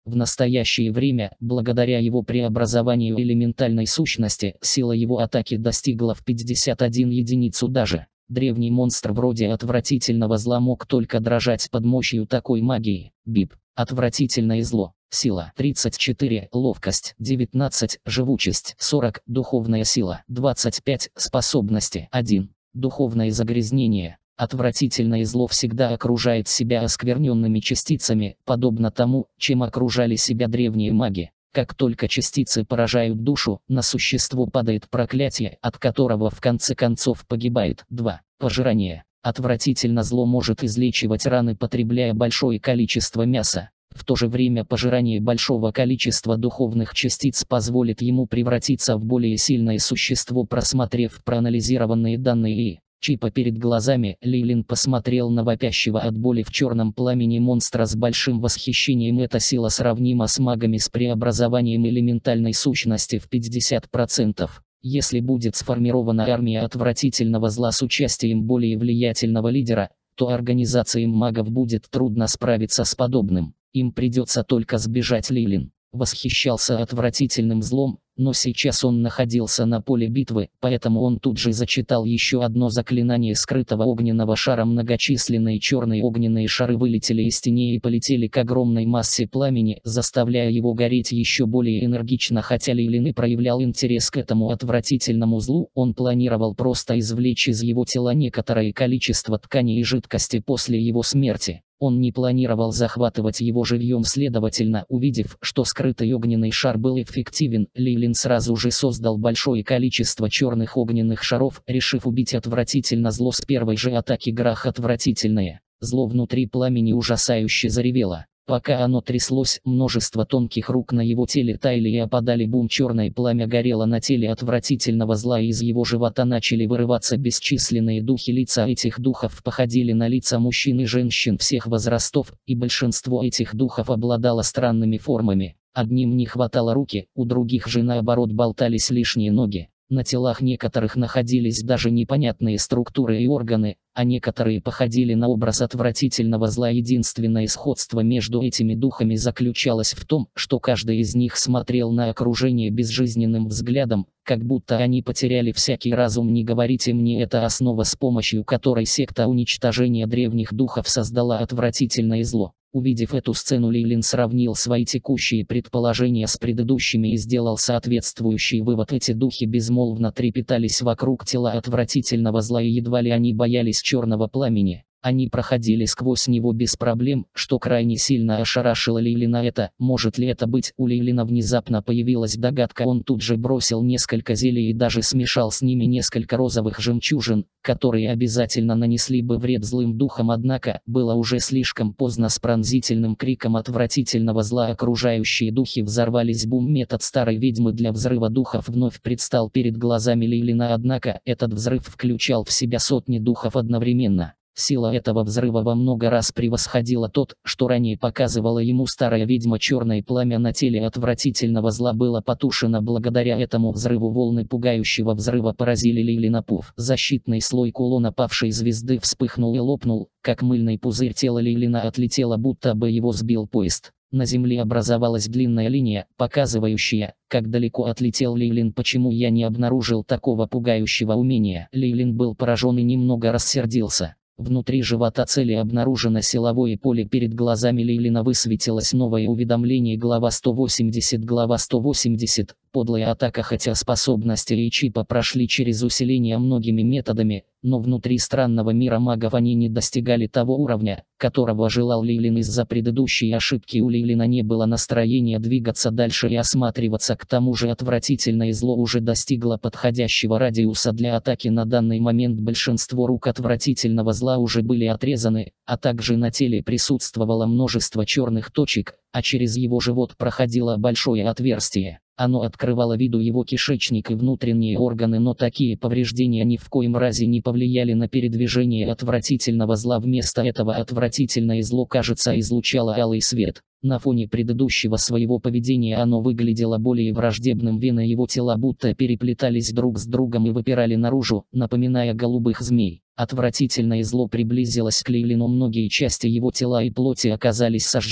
В настоящее время, благодаря его преобразованию элементальной сущности, сила его атаки достигла в пятьдесят одну единицу даже. Древний монстр вроде отвратительного зла мог только дрожать под мощью такой магии. Бип. Отвратительное зло. Сила тридцать четыре, ловкость девятнадцать, живучесть сорок, духовная сила двадцать пять, способности один. Духовное загрязнение. Отвратительное зло всегда окружает себя оскверненными частицами, подобно тому, чем окружали себя древние маги. Как только частицы поражают душу, на существо падает проклятие, от которого в конце концов погибает. два. Пожирание. Отвратительно зло может излечивать раны, потребляя большое количество мяса. В то же время пожирание большого количества духовных частиц позволит ему превратиться в более сильное существо. Просмотрев проанализированные данные и чипа перед глазами, Лейлин посмотрел на вопящего от боли в черном пламени монстра с большим восхищением. Эта сила сравнима с магами с преобразованием элементальной сущности в пятьдесят процентов. Если будет сформирована армия отвратительного зла с участием более влиятельного лидера, то организациям магов будет трудно справиться с подобным. Им придется только сбежать. Лейлин восхищался отвратительным злом, но сейчас он находился на поле битвы, поэтому он тут же зачитал еще одно заклинание скрытого огненного шара. Многочисленные черные огненные шары вылетели из теней и полетели к огромной массе пламени, заставляя его гореть еще более энергично. Хотя Лейлин и проявлял интерес к этому отвратительному злу, он планировал просто извлечь из его тела некоторое количество ткани и жидкости после его смерти. Он не планировал захватывать его живьем. Следовательно, увидев, что скрытый огненный шар был эффективен, Лейлин сразу же создал большое количество черных огненных шаров, решив убить отвратительно зло с первой же атаки. Грах. Отвратительное зло внутри пламени ужасающе заревело. Пока оно тряслось, множество тонких рук на его теле таяли и опадали. Бум! Черное пламя горело на теле отвратительного зла, и из его живота начали вырываться бесчисленные духи. Лица этих духов походили на лица мужчин и женщин всех возрастов, и большинство этих духов обладало странными формами. Одним не хватало руки, у других же наоборот болтались лишние ноги. На телах некоторых находились даже непонятные структуры и органы, а некоторые походили на образ отвратительного зла. Единственное сходство между этими духами заключалось в том, что каждый из них смотрел на окружение безжизненным взглядом, как будто они потеряли всякий разум. Не говорите мне, это основа, с помощью которой секта уничтожения древних духов создала отвратительное зло. Увидев эту сцену, Лейлин сравнил свои текущие предположения с предыдущими и сделал соответствующий вывод. Эти духи безмолвно трепетались вокруг тела отвратительного зла, и едва ли они боялись черного пламени. Они проходили сквозь него без проблем, что крайне сильно ошарашило Лейлина. Это, может ли это быть? У Лейлина внезапно появилась догадка. Он тут же бросил несколько зелий и даже смешал с ними несколько розовых жемчужин, которые обязательно нанесли бы вред злым духам. Однако, было уже слишком поздно. С пронзительным криком отвратительного зла окружающие духи взорвались. Бум! Метод старой ведьмы для взрыва духов вновь предстал перед глазами Лейлина, однако этот взрыв включал в себя сотни духов одновременно. Сила этого взрыва во много раз превосходила тот, что ранее показывала ему старая ведьма. Черное пламя на теле отвратительного зла было потушено. Благодаря этому взрыву волны пугающего взрыва поразили Лейлина. Пуф! Защитный слой кулона павшей звезды вспыхнул и лопнул, как мыльный пузырь. Тело Лейлина отлетело, будто бы его сбил поезд. На земле образовалась длинная линия, показывающая, как далеко отлетел Лейлин. Почему я не обнаружил такого пугающего умения? Лейлин был поражен и немного рассердился. Внутри живота цели обнаружено силовое поле. Перед глазами Лейлина высветилось новое уведомление. Глава сто восемьдесят. Глава сто восемьдесят. Подлая атака. Хотя способности и чипа прошли через усиление многими методами, но внутри странного мира магов они не достигали того уровня, которого желал Лейлин. Из-за предыдущей ошибки у Лейлина не было настроения двигаться дальше и осматриваться. К тому же отвратительное зло уже достигло подходящего радиуса для атаки. На данный момент большинство рук отвратительного зла уже были отрезаны, а также на теле присутствовало множество черных точек, а через его живот проходило большое отверстие. Оно открывало виду его кишечник и внутренние органы, но такие повреждения ни в коем разе не повлияли на передвижение отвратительного зла. Вместо этого отвратительное зло, кажется, излучало алый свет. На фоне предыдущего своего поведения оно выглядело более враждебным. Вены его тела будто переплетались друг с другом и выпирали наружу, напоминая голубых змей. Отвратительное зло приблизилось к Лейлину. Многие части его тела и плоти оказались сожжены,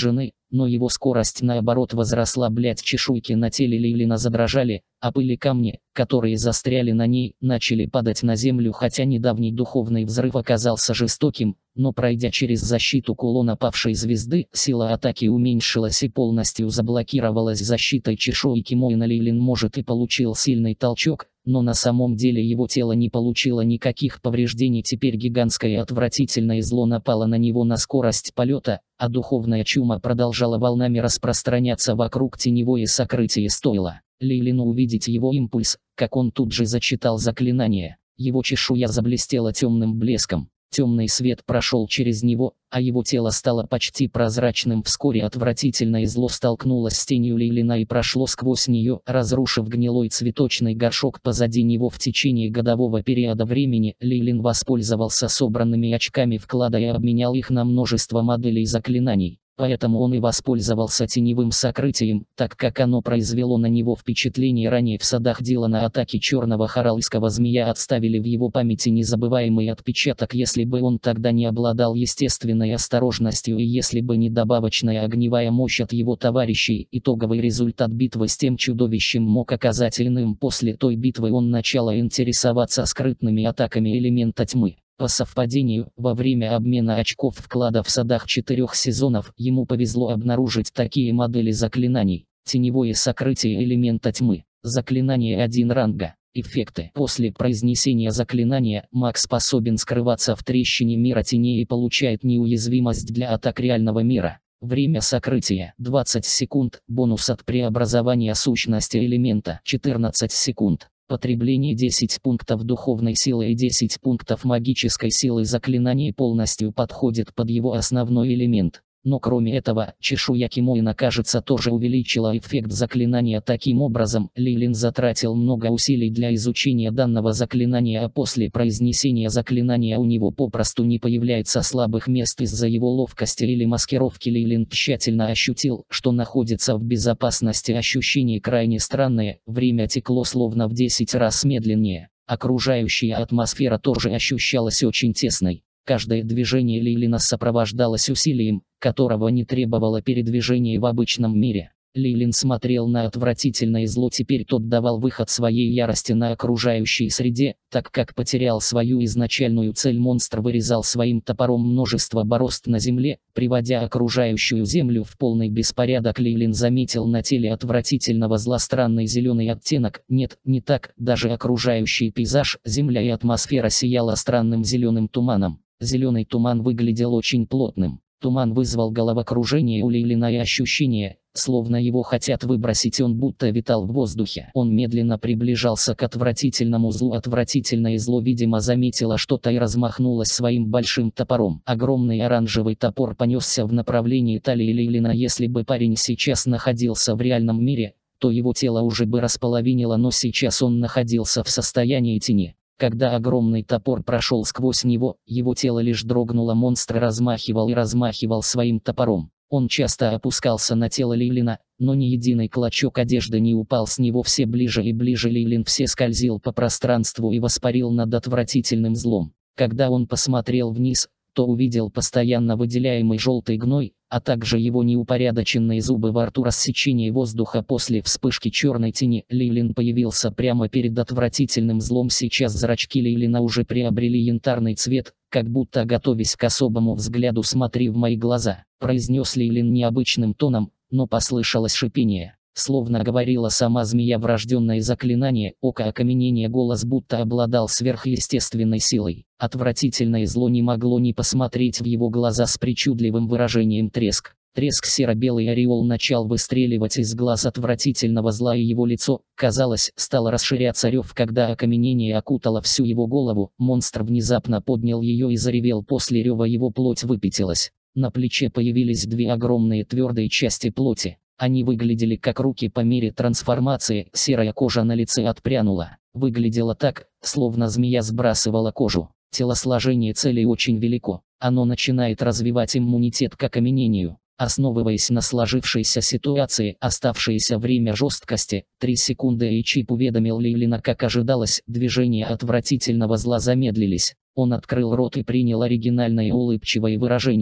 но его скорость наоборот возросла. Блять, чешуйки на теле Лейлина задрожали, а пыль и камни, которые застряли на ней, начали падать на землю. Хотя недавний духовный взрыв оказался жестоким, но пройдя через защиту кулона павшей звезды, сила атаки уменьшилась и полностью заблокировалась защитой чешуйки Моина. Лейлин может и получил сильный толчок, но на самом деле его тело не получило никаких повреждений. Теперь гигантское и отвратительное зло напало на него на скорость полета, а духовная чума продолжала волнами распространяться вокруг. Теневое сокрытие стоило Лейлину увидеть его импульс, как он тут же зачитал заклинание. Его чешуя заблестела темным блеском. Темный свет прошел через него, а его тело стало почти прозрачным. Вскоре отвратительное зло столкнулось с тенью Лейлина и прошло сквозь нее, разрушив гнилой цветочный горшок позади него. В течение годового периода времени Лейлин воспользовался собранными очками вклада и обменял их на множество моделей заклинаний. Поэтому он и воспользовался теневым сокрытием, так как оно произвело на него впечатление. Ранее в садах Дилана атаки черного хоралского змея отставили в его памяти незабываемый отпечаток. Если бы он тогда не обладал естественной осторожностью и если бы не добавочная огневая мощь от его товарищей, итоговый результат битвы с тем чудовищем мог оказаться иным. После той битвы он начал интересоваться скрытными атаками элемента тьмы. По совпадению, во время обмена очков вклада в садах четырех сезонов, ему повезло обнаружить такие модели заклинаний. Теневое сокрытие элемента тьмы. Заклинание один ранга. Эффекты. После произнесения заклинания, маг способен скрываться в трещине мира теней и получает неуязвимость для атак реального мира. Время сокрытия двадцать секунд. Бонус от преобразования сущности элемента четырнадцать секунд. Потребление десять пунктов духовной силы и десять пунктов магической силы. Заклинание полностью подходит под его основной элемент. Но кроме этого, чешуя Кимоина, кажется, тоже увеличила эффект заклинания. Таким образом, Лейлин затратил много усилий для изучения данного заклинания, а после произнесения заклинания у него попросту не появляется слабых мест из-за его ловкости или маскировки. Лейлин тщательно ощутил, что находится в безопасности. Ощущение крайне странное, время текло словно в десять раз медленнее. Окружающая атмосфера тоже ощущалась очень тесной. Каждое движение Лейлина сопровождалось усилием, которого не требовало передвижение в обычном мире. Лейлин смотрел на отвратительное зло. Теперь тот давал выход своей ярости на окружающей среде, так как потерял свою изначальную цель. Монстр вырезал своим топором множество борозд на земле, приводя окружающую землю в полный беспорядок. Лейлин заметил на теле отвратительного зла странный зеленый оттенок. Нет, не так, даже окружающий пейзаж, земля и атмосфера сияла странным зеленым туманом. Зеленый туман выглядел очень плотным. Туман вызвал головокружение у Лейлина и ощущение, словно его хотят выбросить. Он будто витал в воздухе. Он медленно приближался к отвратительному злу. Отвратительное зло, видимо, заметило что-то и размахнулось своим большим топором. Огромный оранжевый топор понесся в направлении талии Лейлина. Если бы парень сейчас находился в реальном мире, то его тело уже бы располовинило, но сейчас он находился в состоянии тени. Когда огромный топор прошел сквозь него, его тело лишь дрогнуло. Монстр размахивал и размахивал своим топором. Он часто опускался на тело Лейлина, но ни единый клочок одежды не упал с него. Все ближе и ближе Лейлин все скользил по пространству и воспарил над отвратительным злом. Когда он посмотрел вниз, то увидел постоянно выделяемый желтый гной, а также его неупорядоченные зубы во рту. Рассечение воздуха. После вспышки черной тени Лейлин появился прямо перед отвратительным злом. Сейчас зрачки Лейлина уже приобрели янтарный цвет, как будто готовясь к особому взгляду. «Смотри в мои глаза», — произнес Лейлин необычным тоном, но послышалось шипение. Словно говорила сама змея. Врожденное заклинание, око окаменения. Голос будто обладал сверхъестественной силой. Отвратительное зло не могло не посмотреть в его глаза с причудливым выражением. Треск. Треск. Серо-белый ореол начал выстреливать из глаз отвратительного зла, и его лицо, казалось, стало расширяться. Рев. Когда окаменение окутало всю его голову, монстр внезапно поднял ее и заревел. После рева его плоть выпятилась. На плече появились две огромные твердые части плоти. Они выглядели как руки. По мере трансформации серая кожа на лице отпрянула. Выглядело так, словно змея сбрасывала кожу. Телосложение цели очень велико. Оно начинает развивать иммунитет к окаменению. Основываясь на сложившейся ситуации, оставшееся время жесткости три секунды, и чип уведомил Лейлина. Как ожидалось, движения отвратительного зла замедлились. Он открыл рот и принял оригинальное улыбчивое выражение.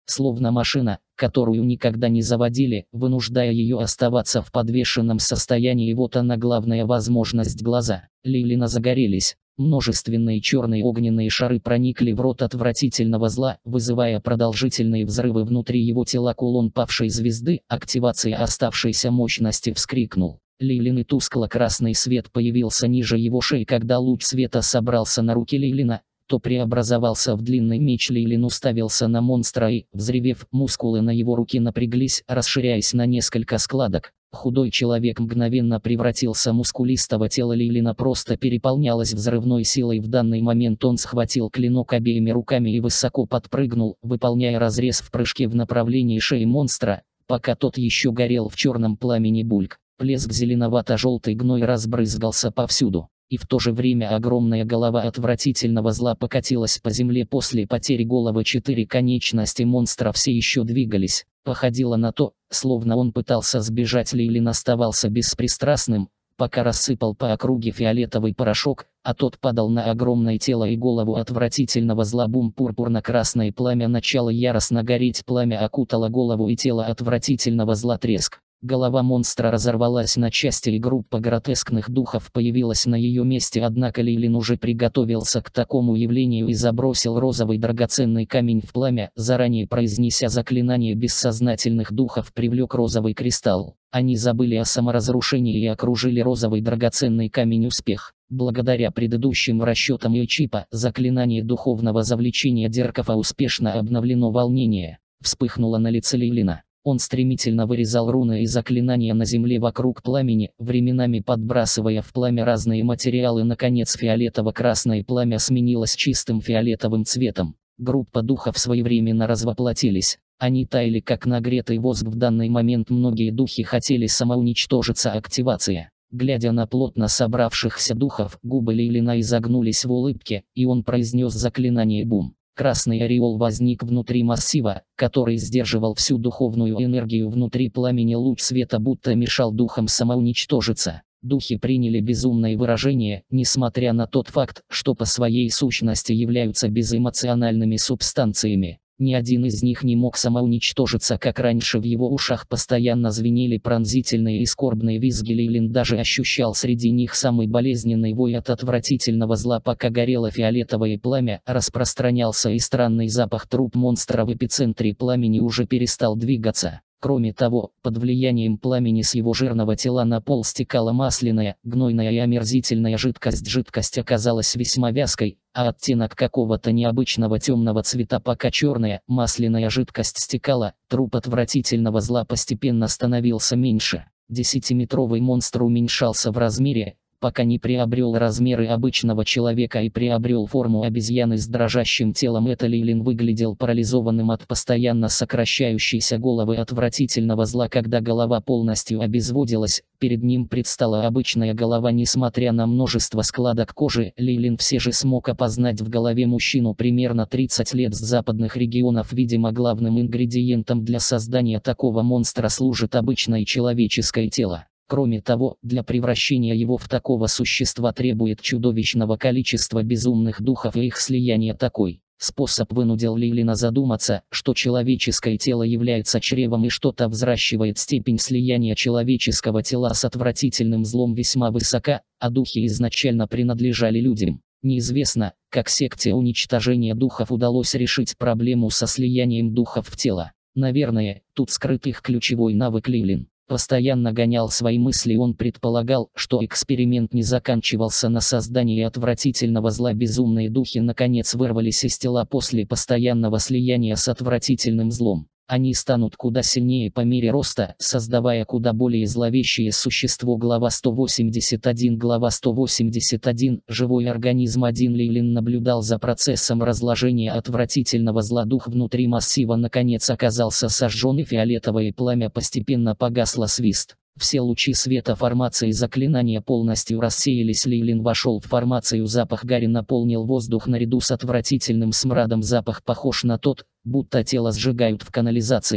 словно машина, которую никогда не заводили, вынуждая ее оставаться в подвешенном состоянии. И вот она, главная возможность — глаза Лейлина загорелись. Множественные черные огненные шары проникли в рот отвратительного зла, вызывая продолжительные взрывы внутри его тела. Кулон павшей звезды, активация оставшейся мощности, вскрикнул. Лейлин, и тускло-красный свет появился ниже его шеи. Когда луч света собрался на руке Лейлина, то преобразовался в длинный меч. Лейлин уставился на монстра и, взревев, мускулы на его руке напряглись, расширяясь на несколько складок. Худой человек мгновенно превратился. Мускулистого тела Лейлина просто переполнялось взрывной силой. В данный момент он схватил клинок обеими руками и высоко подпрыгнул, выполняя разрез в прыжке в направлении шеи монстра, пока тот еще горел в черном пламени. Бульк, плеск, зеленовато-желтый гной разбрызгался повсюду. И в то же время огромная голова отвратительного зла покатилась по земле. После потери головы четыре конечности монстра все еще двигались. Походило на то, словно он пытался сбежать. Лейлин оставался беспристрастным, пока рассыпал по округе фиолетовый порошок, а тот падал на огромное тело и голову отвратительного зла. Бум! Пурпурно-красное пламя начало яростно гореть. Пламя окутало голову и тело отвратительного зла. Треск. Голова монстра разорвалась на части, и группа гротескных духов появилась на ее месте. Однако Лейлин уже приготовился к такому явлению и забросил розовый драгоценный камень в пламя, заранее произнеся заклинание. Бессознательных духов привлек розовый кристалл. Они забыли о саморазрушении и окружили розовый драгоценный камень. Успех. Благодаря предыдущим расчетам и чипа, заклинание духовного завлечения Деркафа успешно обновлено. Волнение вспыхнуло на лице Лейлина. Он стремительно вырезал руны и заклинания на земле вокруг пламени, временами подбрасывая в пламя разные материалы. Наконец фиолетово-красное пламя сменилось чистым фиолетовым цветом. Группа духов своевременно развоплотились. Они таяли как нагретый воск. В данный момент многие духи хотели самоуничтожиться. Активация. Глядя на плотно собравшихся духов, губы Лейлина изогнулись в улыбке, и он произнес заклинание. Бум! Красный ореол возник внутри массива, который сдерживал всю духовную энергию внутри пламени. Луч света будто мешал духам самоуничтожиться. Духи приняли безумное выражение, несмотря на тот факт, что по своей сущности являются безэмоциональными субстанциями. Ни один из них не мог самоуничтожиться, как раньше. В его ушах постоянно звенели пронзительные и скорбные визги. Лейлин даже ощущал среди них самый болезненный вой от отвратительного зла. Пока горело фиолетовое пламя, распространялся и странный запах. Труп монстра в эпицентре пламени уже перестал двигаться. Кроме того, под влиянием пламени с его жирного тела на пол стекала масляная, гнойная и омерзительная жидкость. Жидкость оказалась весьма вязкой, а оттенок какого-то необычного темного цвета. Пока черная, масляная жидкость стекала, труп отвратительного зла постепенно становился меньше. Десятиметровый монстр уменьшался в размере, пока не приобрел размеры обычного человека и приобрел форму обезьяны с дрожащим телом. Это Лейлин выглядел парализованным от постоянно сокращающейся головы отвратительного зла. Когда голова полностью обезводилась, перед ним предстала обычная голова. Несмотря на множество складок кожи, Лейлин все же смог опознать в голове мужчину примерно тридцать лет с западных регионов. Видимо, главным ингредиентом для создания такого монстра служит обычное человеческое тело. Кроме того, для превращения его в такого существа требует чудовищного количества безумных духов, и их слияние. Такой способ вынудил Лейлина задуматься, что человеческое тело является чревом и что-то взращивает. Степень слияния человеческого тела с отвратительным злом весьма высока, а духи изначально принадлежали людям. Неизвестно, как секте уничтожения духов удалось решить проблему со слиянием духов в тело. Наверное, тут скрыт их ключевой навык. Лейлин постоянно гонял свои мысли. Он предполагал, что эксперимент не заканчивался на создании отвратительного зла. Безумные духи наконец вырвались из тела после постоянного слияния с отвратительным злом. Они станут куда сильнее по мере роста, создавая куда более зловещее существо. Глава сто восемьдесят один. Глава сто восемьдесят один. Живой организм. один. Лейлин наблюдал за процессом разложения отвратительного зла. Дух внутри массива наконец оказался сожжен, и фиолетовое пламя постепенно погасло. Свист. Все лучи света формации заклинания полностью рассеялись. Лейлин вошел в формацию. Запах гари наполнил воздух наряду с отвратительным смрадом. Запах похож на тот, будто тело сжигают в канализации.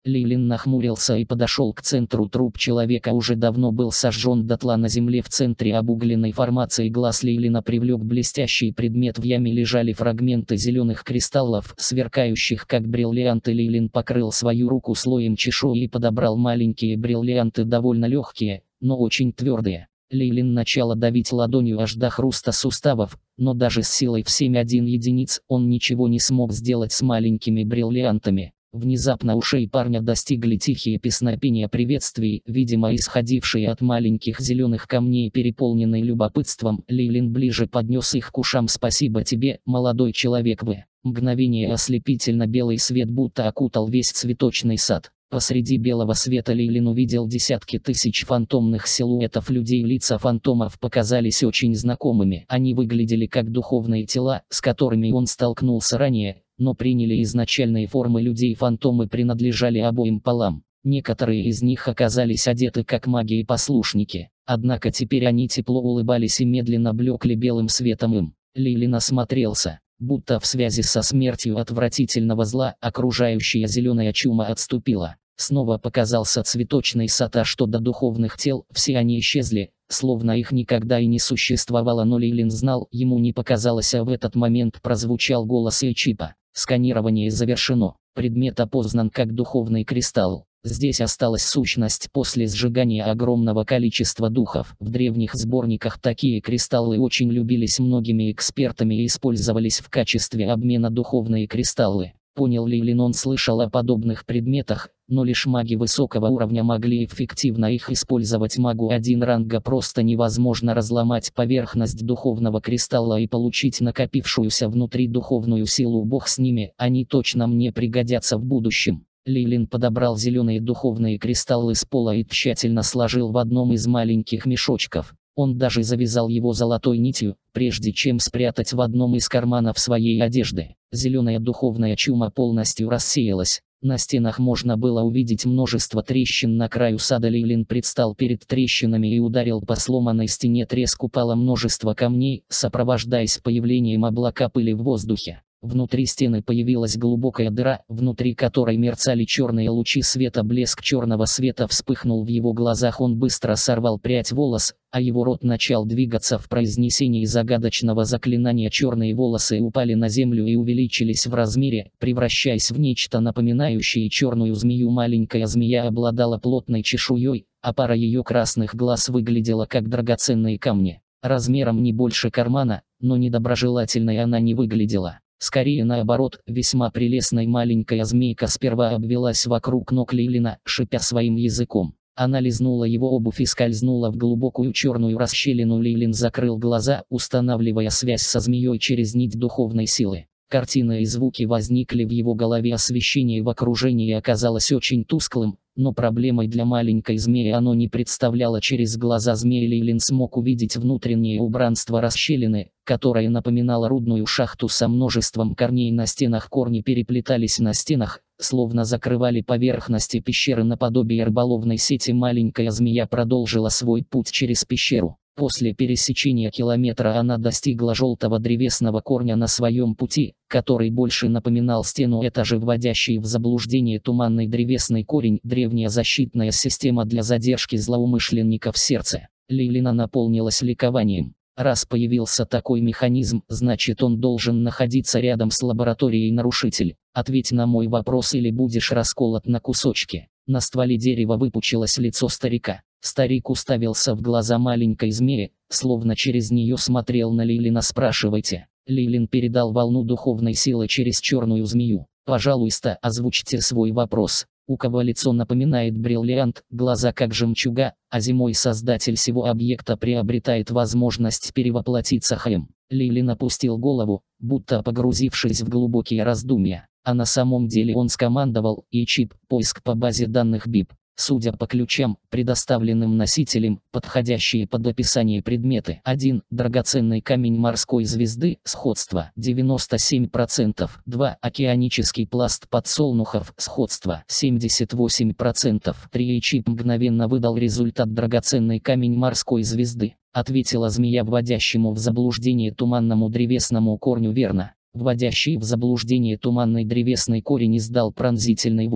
Лейлин нахмурился и подошел к центру. Труп человека уже давно был сожжен дотла на земле. В центре обугленной формации глаз Лейлина привлек блестящий предмет. В яме лежали фрагменты зеленых кристаллов, сверкающих как бриллианты. Лейлин покрыл свою руку слоем чешуи и подобрал маленькие бриллианты, довольно легкие, но очень твердые. Лейлин начал давить ладонью аж до хруста суставов, но даже с силой в семь один единиц он ничего не смог сделать с маленькими бриллиантами. Внезапно ушей парня достигли тихие песнопения приветствий, видимо исходившие от маленьких зеленых камней. Переполненный любопытством, Лейлин ближе поднес их к ушам. «Спасибо тебе, молодой человек». В мгновение ослепительно белый свет будто окутал весь цветочный сад. Посреди белого света Лейлин увидел десятки тысяч фантомных силуэтов людей. Лица фантомов показались очень знакомыми. Они выглядели как духовные тела, с которыми он столкнулся ранее, но приняли изначальные формы людей. Фантомы принадлежали обоим полам. Некоторые из них оказались одеты как маги и послушники. Однако теперь они тепло улыбались и медленно блекли белым светом им. Лейлин осмотрелся. Будто в связи со смертью отвратительного зла, окружающая зеленая чума отступила. Снова показался цветочный сад, а что до духовных тел, все они исчезли, словно их никогда и не существовало. Но Лейлин знал, ему не показалось, а в этот момент прозвучал голос Эйчипа. «Сканирование завершено. Предмет опознан как духовный кристалл. Здесь осталась сущность после сжигания огромного количества духов. В древних сборниках такие кристаллы очень любились многими экспертами и использовались в качестве обмена. Духовные кристаллы». Понял Лейлин, он слышал о подобных предметах, но лишь маги высокого уровня могли эффективно их использовать. Магу один ранга просто невозможно разломать поверхность духовного кристалла и получить накопившуюся внутри духовную силу. Бог с ними, они точно мне пригодятся в будущем. Лейлин подобрал зеленые духовные кристаллы с пола и тщательно сложил в одном из маленьких мешочков. Он даже завязал его золотой нитью, прежде чем спрятать в одном из карманов своей одежды. Зеленая духовная чума полностью рассеялась. На стенах можно было увидеть множество трещин. На краю сада Лейлин предстал перед трещинами и ударил по сломанной стене. Треск, упало множество камней, сопровождаясь появлением облака пыли в воздухе. Внутри стены появилась глубокая дыра, внутри которой мерцали черные лучи света. Блеск черного света вспыхнул в его глазах. Он быстро сорвал прядь волос, а его рот начал двигаться в произнесении загадочного заклинания. Черные волосы упали на землю и увеличились в размере, превращаясь в нечто напоминающее черную змею. Маленькая змея обладала плотной чешуей, а пара ее красных глаз выглядела как драгоценные камни. Размером не больше кармана, но недоброжелательной она не выглядела. Скорее наоборот, весьма прелестная маленькая змейка сперва обвелась вокруг ног Лейлина, шипя своим языком. Она лизнула его обувь и скользнула в глубокую черную расщелину. Лейлин закрыл глаза, устанавливая связь со змеей через нить духовной силы. Картины и звуки возникли в его голове. Освещение в окружении оказалось очень тусклым, но проблемой для маленькой змеи оно не представляло. Через глаза змеи Лейлин смог увидеть внутреннее убранство расщелины, которое напоминало рудную шахту со множеством корней на стенах. Корни переплетались на стенах, словно закрывали поверхности пещеры наподобие рыболовной сети. Маленькая змея продолжила свой путь через пещеру. После пересечения километра она достигла желтого древесного корня на своем пути, который больше напоминал стену. Это же вводящий в заблуждение туманный древесный корень, древняя защитная система для задержки злоумышленников. Сердце Лейлина наполнилось ликованием. Раз появился такой механизм, значит он должен находиться рядом с лабораторией. Нарушитель, ответь на мой вопрос или будешь расколот на кусочки. На стволе дерева выпучилось лицо старика. Старик уставился в глаза маленькой змеи, словно через нее смотрел на Лейлина. Спрашивайте. Лейлин передал волну духовной силы через черную змею. Пожалуйста, озвучьте свой вопрос. У кого лицо напоминает бриллиант, глаза как жемчуга, а зимой создатель всего объекта приобретает возможность перевоплотиться. Хэм. Лейлин опустил голову, будто погрузившись в глубокие раздумья. А на самом деле он скомандовал: «Эйчип, поиск по базе данных бип». Судя по ключам, предоставленным носителем, подходящие под описание предметы. один. Драгоценный камень морской звезды, сходство девяносто семь процентов. два. Океанический пласт подсолнухов, сходство семьдесят восемь процентов. три. Эйчип мгновенно выдал результат: драгоценный камень морской звезды. Ответила змея вводящему в заблуждение туманному древесному корню. Верно. Вводящий в заблуждение туманный древесный корень издал пронзительный вой.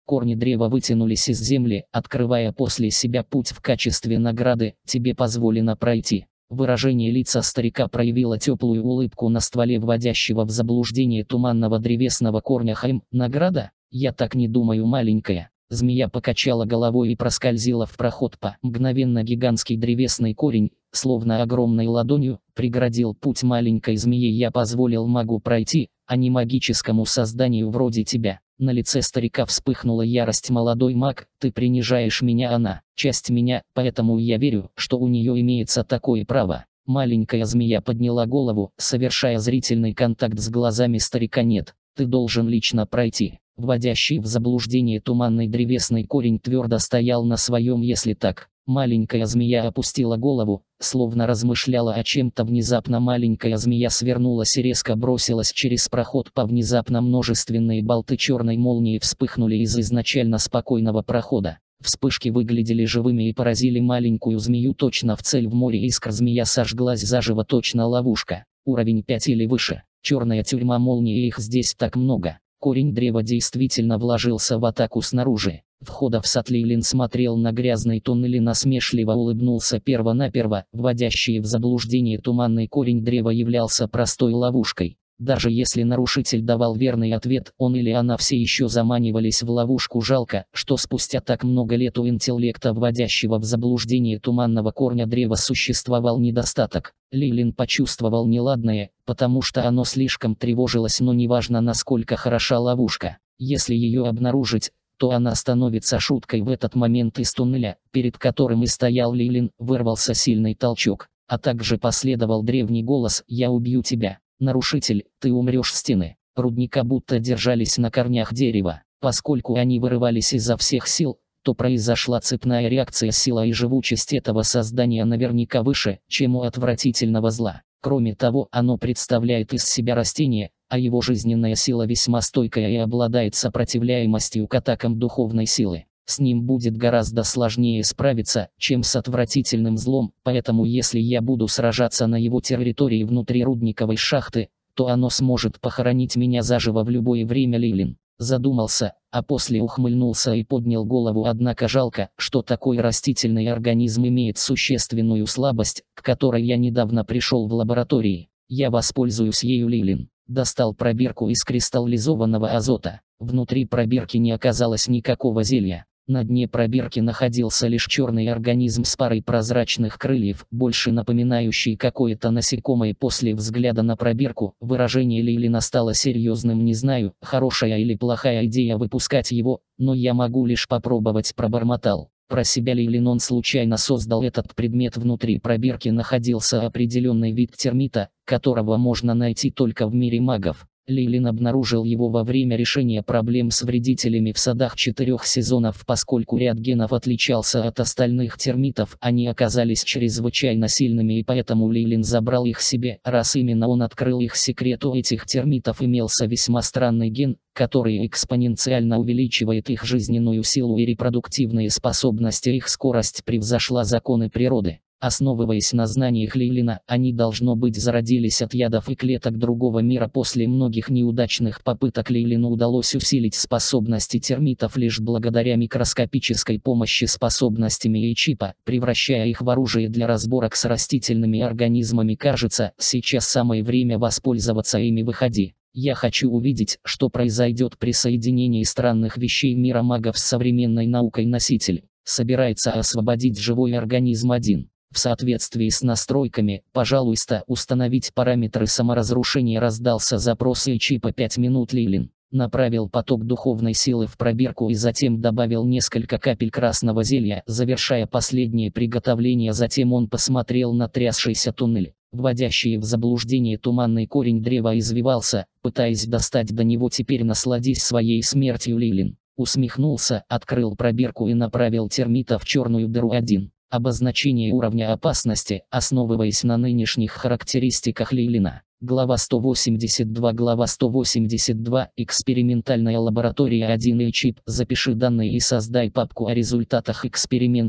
Корни древа вытянулись из земли, открывая после себя путь в качестве награды. Тебе позволено пройти. Выражение лица старика проявило теплую улыбку на стволе вводящего в заблуждение туманного древесного корня. Хм, награда? Я так не думаю, маленькая. Змея покачала головой и проскользила в проход. По мгновенно гигантский древесный корень, словно огромной ладонью, преградил путь маленькой змее. Я позволил магу пройти, а не магическому созданию вроде тебя. На лице старика вспыхнула ярость. Молодой маг, ты принижаешь меня, она часть меня, поэтому я верю, что у нее имеется такое право. Маленькая змея подняла голову, совершая зрительный контакт с глазами старика. Нет, ты должен лично пройти. Вводящий в заблуждение туманный древесный корень твердо стоял на своем. Если так, маленькая змея опустила голову, словно размышляла о чем-то. Внезапно маленькая змея свернулась и резко бросилась через проход. По внезапно множественные болты черной молнии вспыхнули из изначально спокойного прохода. Вспышки выглядели живыми и поразили маленькую змею точно в цель. В море искр змея сожглась заживо, точно ловушка. Уровень пять или выше. Черная тюрьма молнии, их здесь так много. Корень древа действительно вложился в атаку снаружи. Входа в сад. Лейлин смотрел на грязный туннель и насмешливо улыбнулся. Перво-наперво, вводящий в заблуждение туманный корень древа являлся простой ловушкой. Даже если нарушитель давал верный ответ, он или она все еще заманивались в ловушку. Жалко, что спустя так много лет у интеллекта, вводящего в заблуждение туманного корня древа, существовал недостаток. Лейлин почувствовал неладное, потому что оно слишком тревожилось. Но неважно, насколько хороша ловушка, если ее обнаружить, то она становится шуткой. В этот момент из туннеля, перед которым и стоял Лейлин, вырвался сильный толчок, а также последовал древний голос: «Я убью тебя. Нарушитель, ты умрешь». Стены рудника будто держались на корнях дерева. Поскольку они вырывались изо всех сил, то произошла цепная реакция. Сила и живучесть этого создания наверняка выше, чем у отвратительного зла. Кроме того, оно представляет из себя растение, а его жизненная сила весьма стойкая и обладает сопротивляемостью к атакам духовной силы. С ним будет гораздо сложнее справиться, чем с отвратительным злом, поэтому если я буду сражаться на его территории внутри рудниковой шахты, то оно сможет похоронить меня заживо в любое время. Лейлин задумался, а после ухмыльнулся и поднял голову. Однако жалко, что такой растительный организм имеет существенную слабость, к которой я недавно пришел в лаборатории. Я воспользуюсь ею. Лейлин достал пробирку из кристаллизованного азота. Внутри пробирки не оказалось никакого зелья. На дне пробирки находился лишь черный организм с парой прозрачных крыльев, больше напоминающий какое-то насекомое. После взгляда на пробирку, выражение Лейлина стало серьезным. Не знаю, хорошая или плохая идея выпускать его, но я могу лишь попробовать, пробормотал. Про себя Лейлин. Он случайно создал этот предмет. Внутри пробирки находился определенный вид термита, которого можно найти только в мире магов. Лейлин обнаружил его во время решения проблем с вредителями в садах четырех сезонов. Поскольку ряд генов отличался от остальных термитов, они оказались чрезвычайно сильными, и поэтому Лейлин забрал их себе. Раз именно он открыл их секрет, у этих термитов имелся весьма странный ген, который экспоненциально увеличивает их жизненную силу и репродуктивные способности. Их скорость превзошла законы природы. Основываясь на знаниях Лейлина, они, должно быть, зародились от ядов и клеток другого мира. После многих неудачных попыток Лейлину удалось усилить способности термитов лишь благодаря микроскопической помощи способностями и чипа, превращая их в оружие для разборок с растительными организмами. Кажется, сейчас самое время воспользоваться ими. Выходи. Я хочу увидеть, что произойдет при соединении странных вещей мира магов с современной наукой. Носитель собирается освободить живой организм один. В соответствии с настройками, пожалуйста, установить параметры саморазрушения. Раздался запрос и чипа. пять минут. Лейлин направил поток духовной силы в пробирку и затем добавил несколько капель красного зелья, завершая последнее приготовление. Затем он посмотрел на трясшийся туннель. Вводящий в заблуждение туманный корень древа извивался, пытаясь достать до него. Теперь насладись своей смертью. Лейлин усмехнулся, открыл пробирку и направил термита в черную дыру. один. Обозначение уровня опасности, основываясь на нынешних характеристиках Лейлина. Глава сто восемьдесят два. Глава сто восемьдесят два. Экспериментальная лаборатория один и чип. Запиши данные и создай папку о результатах эксперимента. Во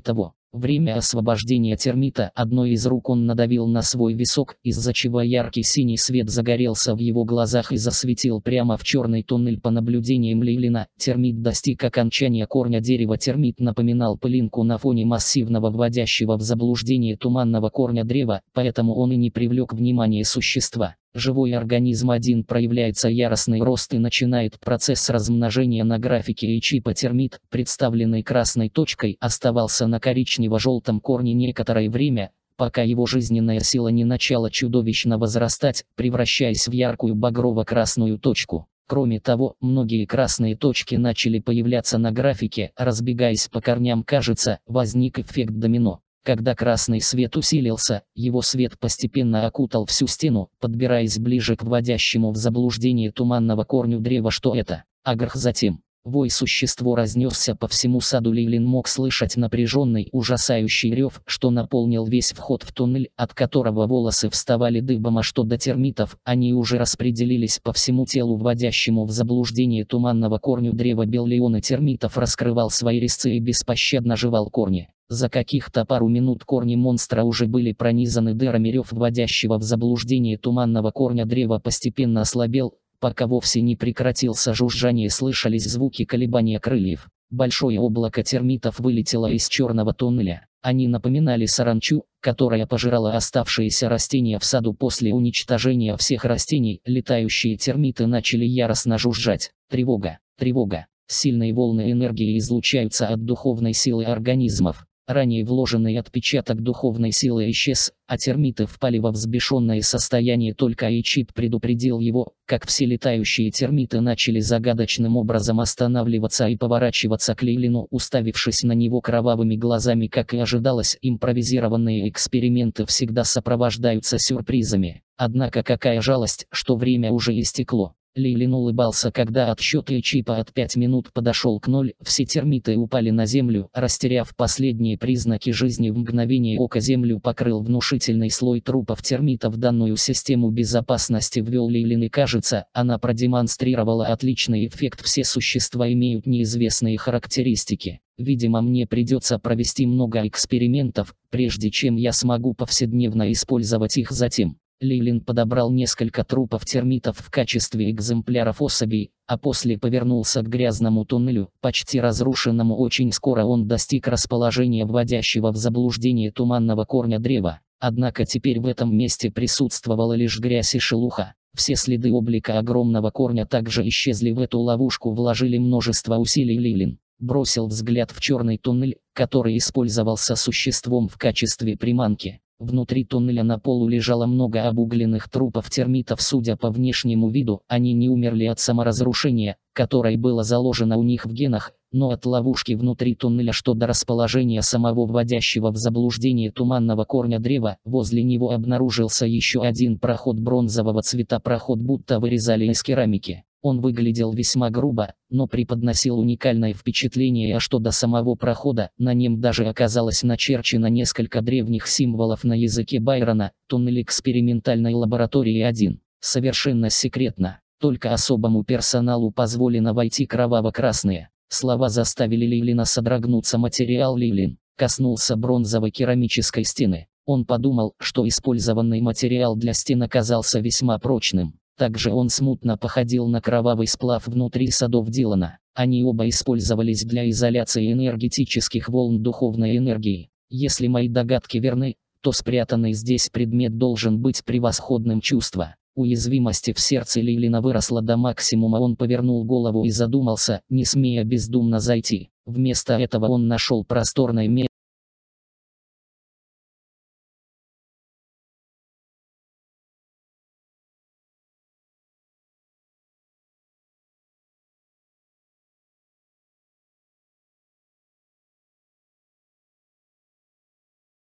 Время освобождения термита. Одной из рук он надавил на свой висок, из-за чего яркий синий свет загорелся в его глазах и засветил прямо в черный туннель. По наблюдениям Лейлина, термит достиг окончания корня дерева. Термит напоминал пылинку на фоне массивного, вводящего в заблуждение туманного корня древа, поэтому он и не привлек внимания существа. Живой организм один проявляется яростный рост и начинает процесс размножения. На графике Эйчипа термит, представленный красной точкой, оставался на коричнево-желтом корне некоторое время, пока его жизненная сила не начала чудовищно возрастать, превращаясь в яркую багрово-красную точку. Кроме того, многие красные точки начали появляться на графике, разбегаясь по корням. Кажется, возник эффект домино. Когда красный свет усилился, его свет постепенно окутал всю стену, подбираясь ближе к вводящему в заблуждение туманного корню древа. Что это? Агрх. Затем вой существо разнесся по всему саду. Лейлин мог слышать напряженный, ужасающий рев, что наполнил весь вход в туннель, от которого волосы вставали дыбом. А что до термитов, они уже распределились по всему телу вводящему в заблуждение туманного корню древа. Биллионы термитов раскрывал свои резцы и беспощадно жевал корни. За каких-то пару минут корни монстра уже были пронизаны дырами. Рев вводящего в заблуждение туманного корня древа постепенно ослабел, пока вовсе не прекратился жужжание. Слышались звуки колебания крыльев. Большое облако термитов вылетело из черного туннеля. Они напоминали саранчу, которая пожирала оставшиеся растения в саду. После уничтожения всех растений, летающие термиты начали яростно жужжать. Тревога, тревога. Сильные волны энергии излучаются от духовной силы организмов. Ранее вложенный отпечаток духовной силы исчез, а термиты впали во взбешенное состояние. Только Эйчип предупредил его, как все летающие термиты начали загадочным образом останавливаться и поворачиваться к Лейлину, уставившись на него кровавыми глазами. Как и ожидалось, импровизированные эксперименты всегда сопровождаются сюрпризами. Однако какая жалость, что время уже истекло. Лейлин улыбался, когда отсчет Эйчипа от пяти минут подошел к ноль. Все термиты упали на землю, растеряв последние признаки жизни. В мгновение ока землю покрыл внушительный слой трупов термитов. Данную систему безопасности ввел Лейлин, и кажется, она продемонстрировала отличный эффект. Все существа имеют неизвестные характеристики. Видимо, мне придется провести много экспериментов, прежде чем я смогу повседневно использовать их. Затем Лейлин подобрал несколько трупов термитов в качестве экземпляров особей, а после повернулся к грязному туннелю, почти разрушенному. Очень скоро он достиг расположения вводящего в заблуждение туманного корня древа. Однако теперь в этом месте присутствовала лишь грязь и шелуха. Все следы облика огромного корня также исчезли. В эту ловушку вложили множество усилий. Лейлин бросил взгляд в черный туннель, который использовался существом в качестве приманки. Внутри туннеля на полу лежало много обугленных трупов термитов. Судя по внешнему виду, они не умерли от саморазрушения, которое было заложено у них в генах, но от ловушки внутри туннеля. Что до расположения самого вводящего в заблуждение туманного корня древа, возле него обнаружился еще один проход бронзового цвета. Проход будто вырезали из керамики. Он выглядел весьма грубо, но преподносил уникальное впечатление. А что до самого прохода, на нем даже оказалось начерчено несколько древних символов на языке Байрона. Туннель экспериментальной лаборатории один. Совершенно секретно. Только особому персоналу позволено войти. Кроваво-красные слова заставили Лейлина содрогнуться. Материал. Лейлин коснулся бронзовой керамической стены. Он подумал, что использованный материал для стен оказался весьма прочным. Также он смутно походил на кровавый сплав внутри садов Дилана. Они оба использовались для изоляции энергетических волн духовной энергии. Если мои догадки верны, то спрятанный здесь предмет должен быть превосходным. Чувство уязвимости в сердце Лейлина выросло до максимума. Он повернул голову и задумался, не смея бездумно зайти. Вместо этого он нашел просторное место.